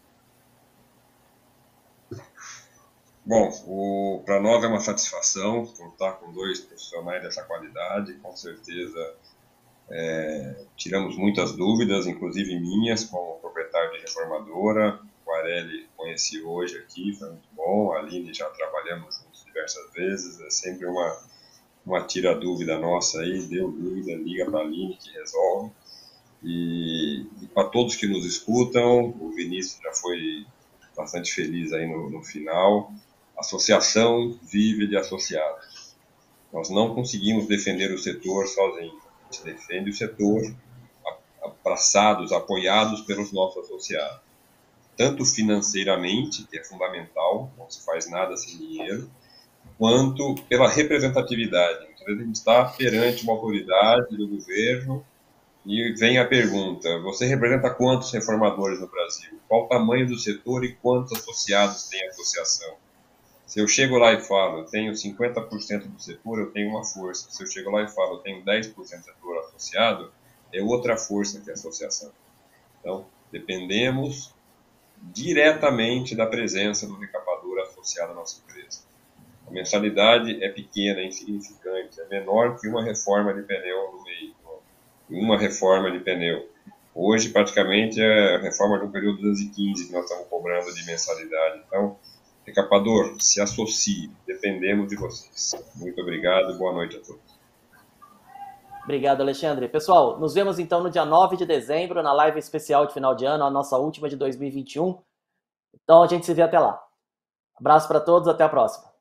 [SPEAKER 3] Bom, para nós é uma satisfação contar com dois profissionais dessa qualidade, com certeza é, tiramos muitas dúvidas, inclusive minhas, como proprietário de reformadora. O Quarelli conheci hoje aqui, foi muito bom, a Aline já trabalhamos juntos diversas vezes, é sempre uma, uma tira-dúvida nossa aí, deu dúvida, liga para a Aline que resolve. E, e para todos que nos escutam, o Vinícius já foi bastante feliz aí no, no final. Associação vive de associados. Nós não conseguimos defender o setor sozinhos. A gente defende o setor abraçados, apoiados pelos nossos associados. Tanto financeiramente, que é fundamental, não se faz nada sem dinheiro, quanto pela representatividade. Muitas vezes a gente está perante uma autoridade do governo e vem a pergunta, você representa quantos reformadores no Brasil? Qual o tamanho do setor e quantos associados tem a associação? Se eu chego lá e falo, eu tenho cinquenta por cento do setor, eu tenho uma força. Se eu chego lá e falo, eu tenho dez por cento do setor associado, é outra força que é a associação. Então, dependemos diretamente da presença do recapador associado à nossa empresa. A mensalidade é pequena, é insignificante, é menor que uma reforma de pneu no meio, uma reforma de pneu. Hoje, praticamente, é a reforma de um período duzentos e quinze que nós estamos cobrando de mensalidade. Então, recapador, se associe, dependemos de vocês. Muito obrigado, boa noite a todos.
[SPEAKER 2] Obrigado, Alexandre. Pessoal, nos vemos então no dia nove de dezembro, na live especial de final de ano, a nossa última de dois mil e vinte e um. Então a gente se vê até lá. Abraço para todos, até a próxima.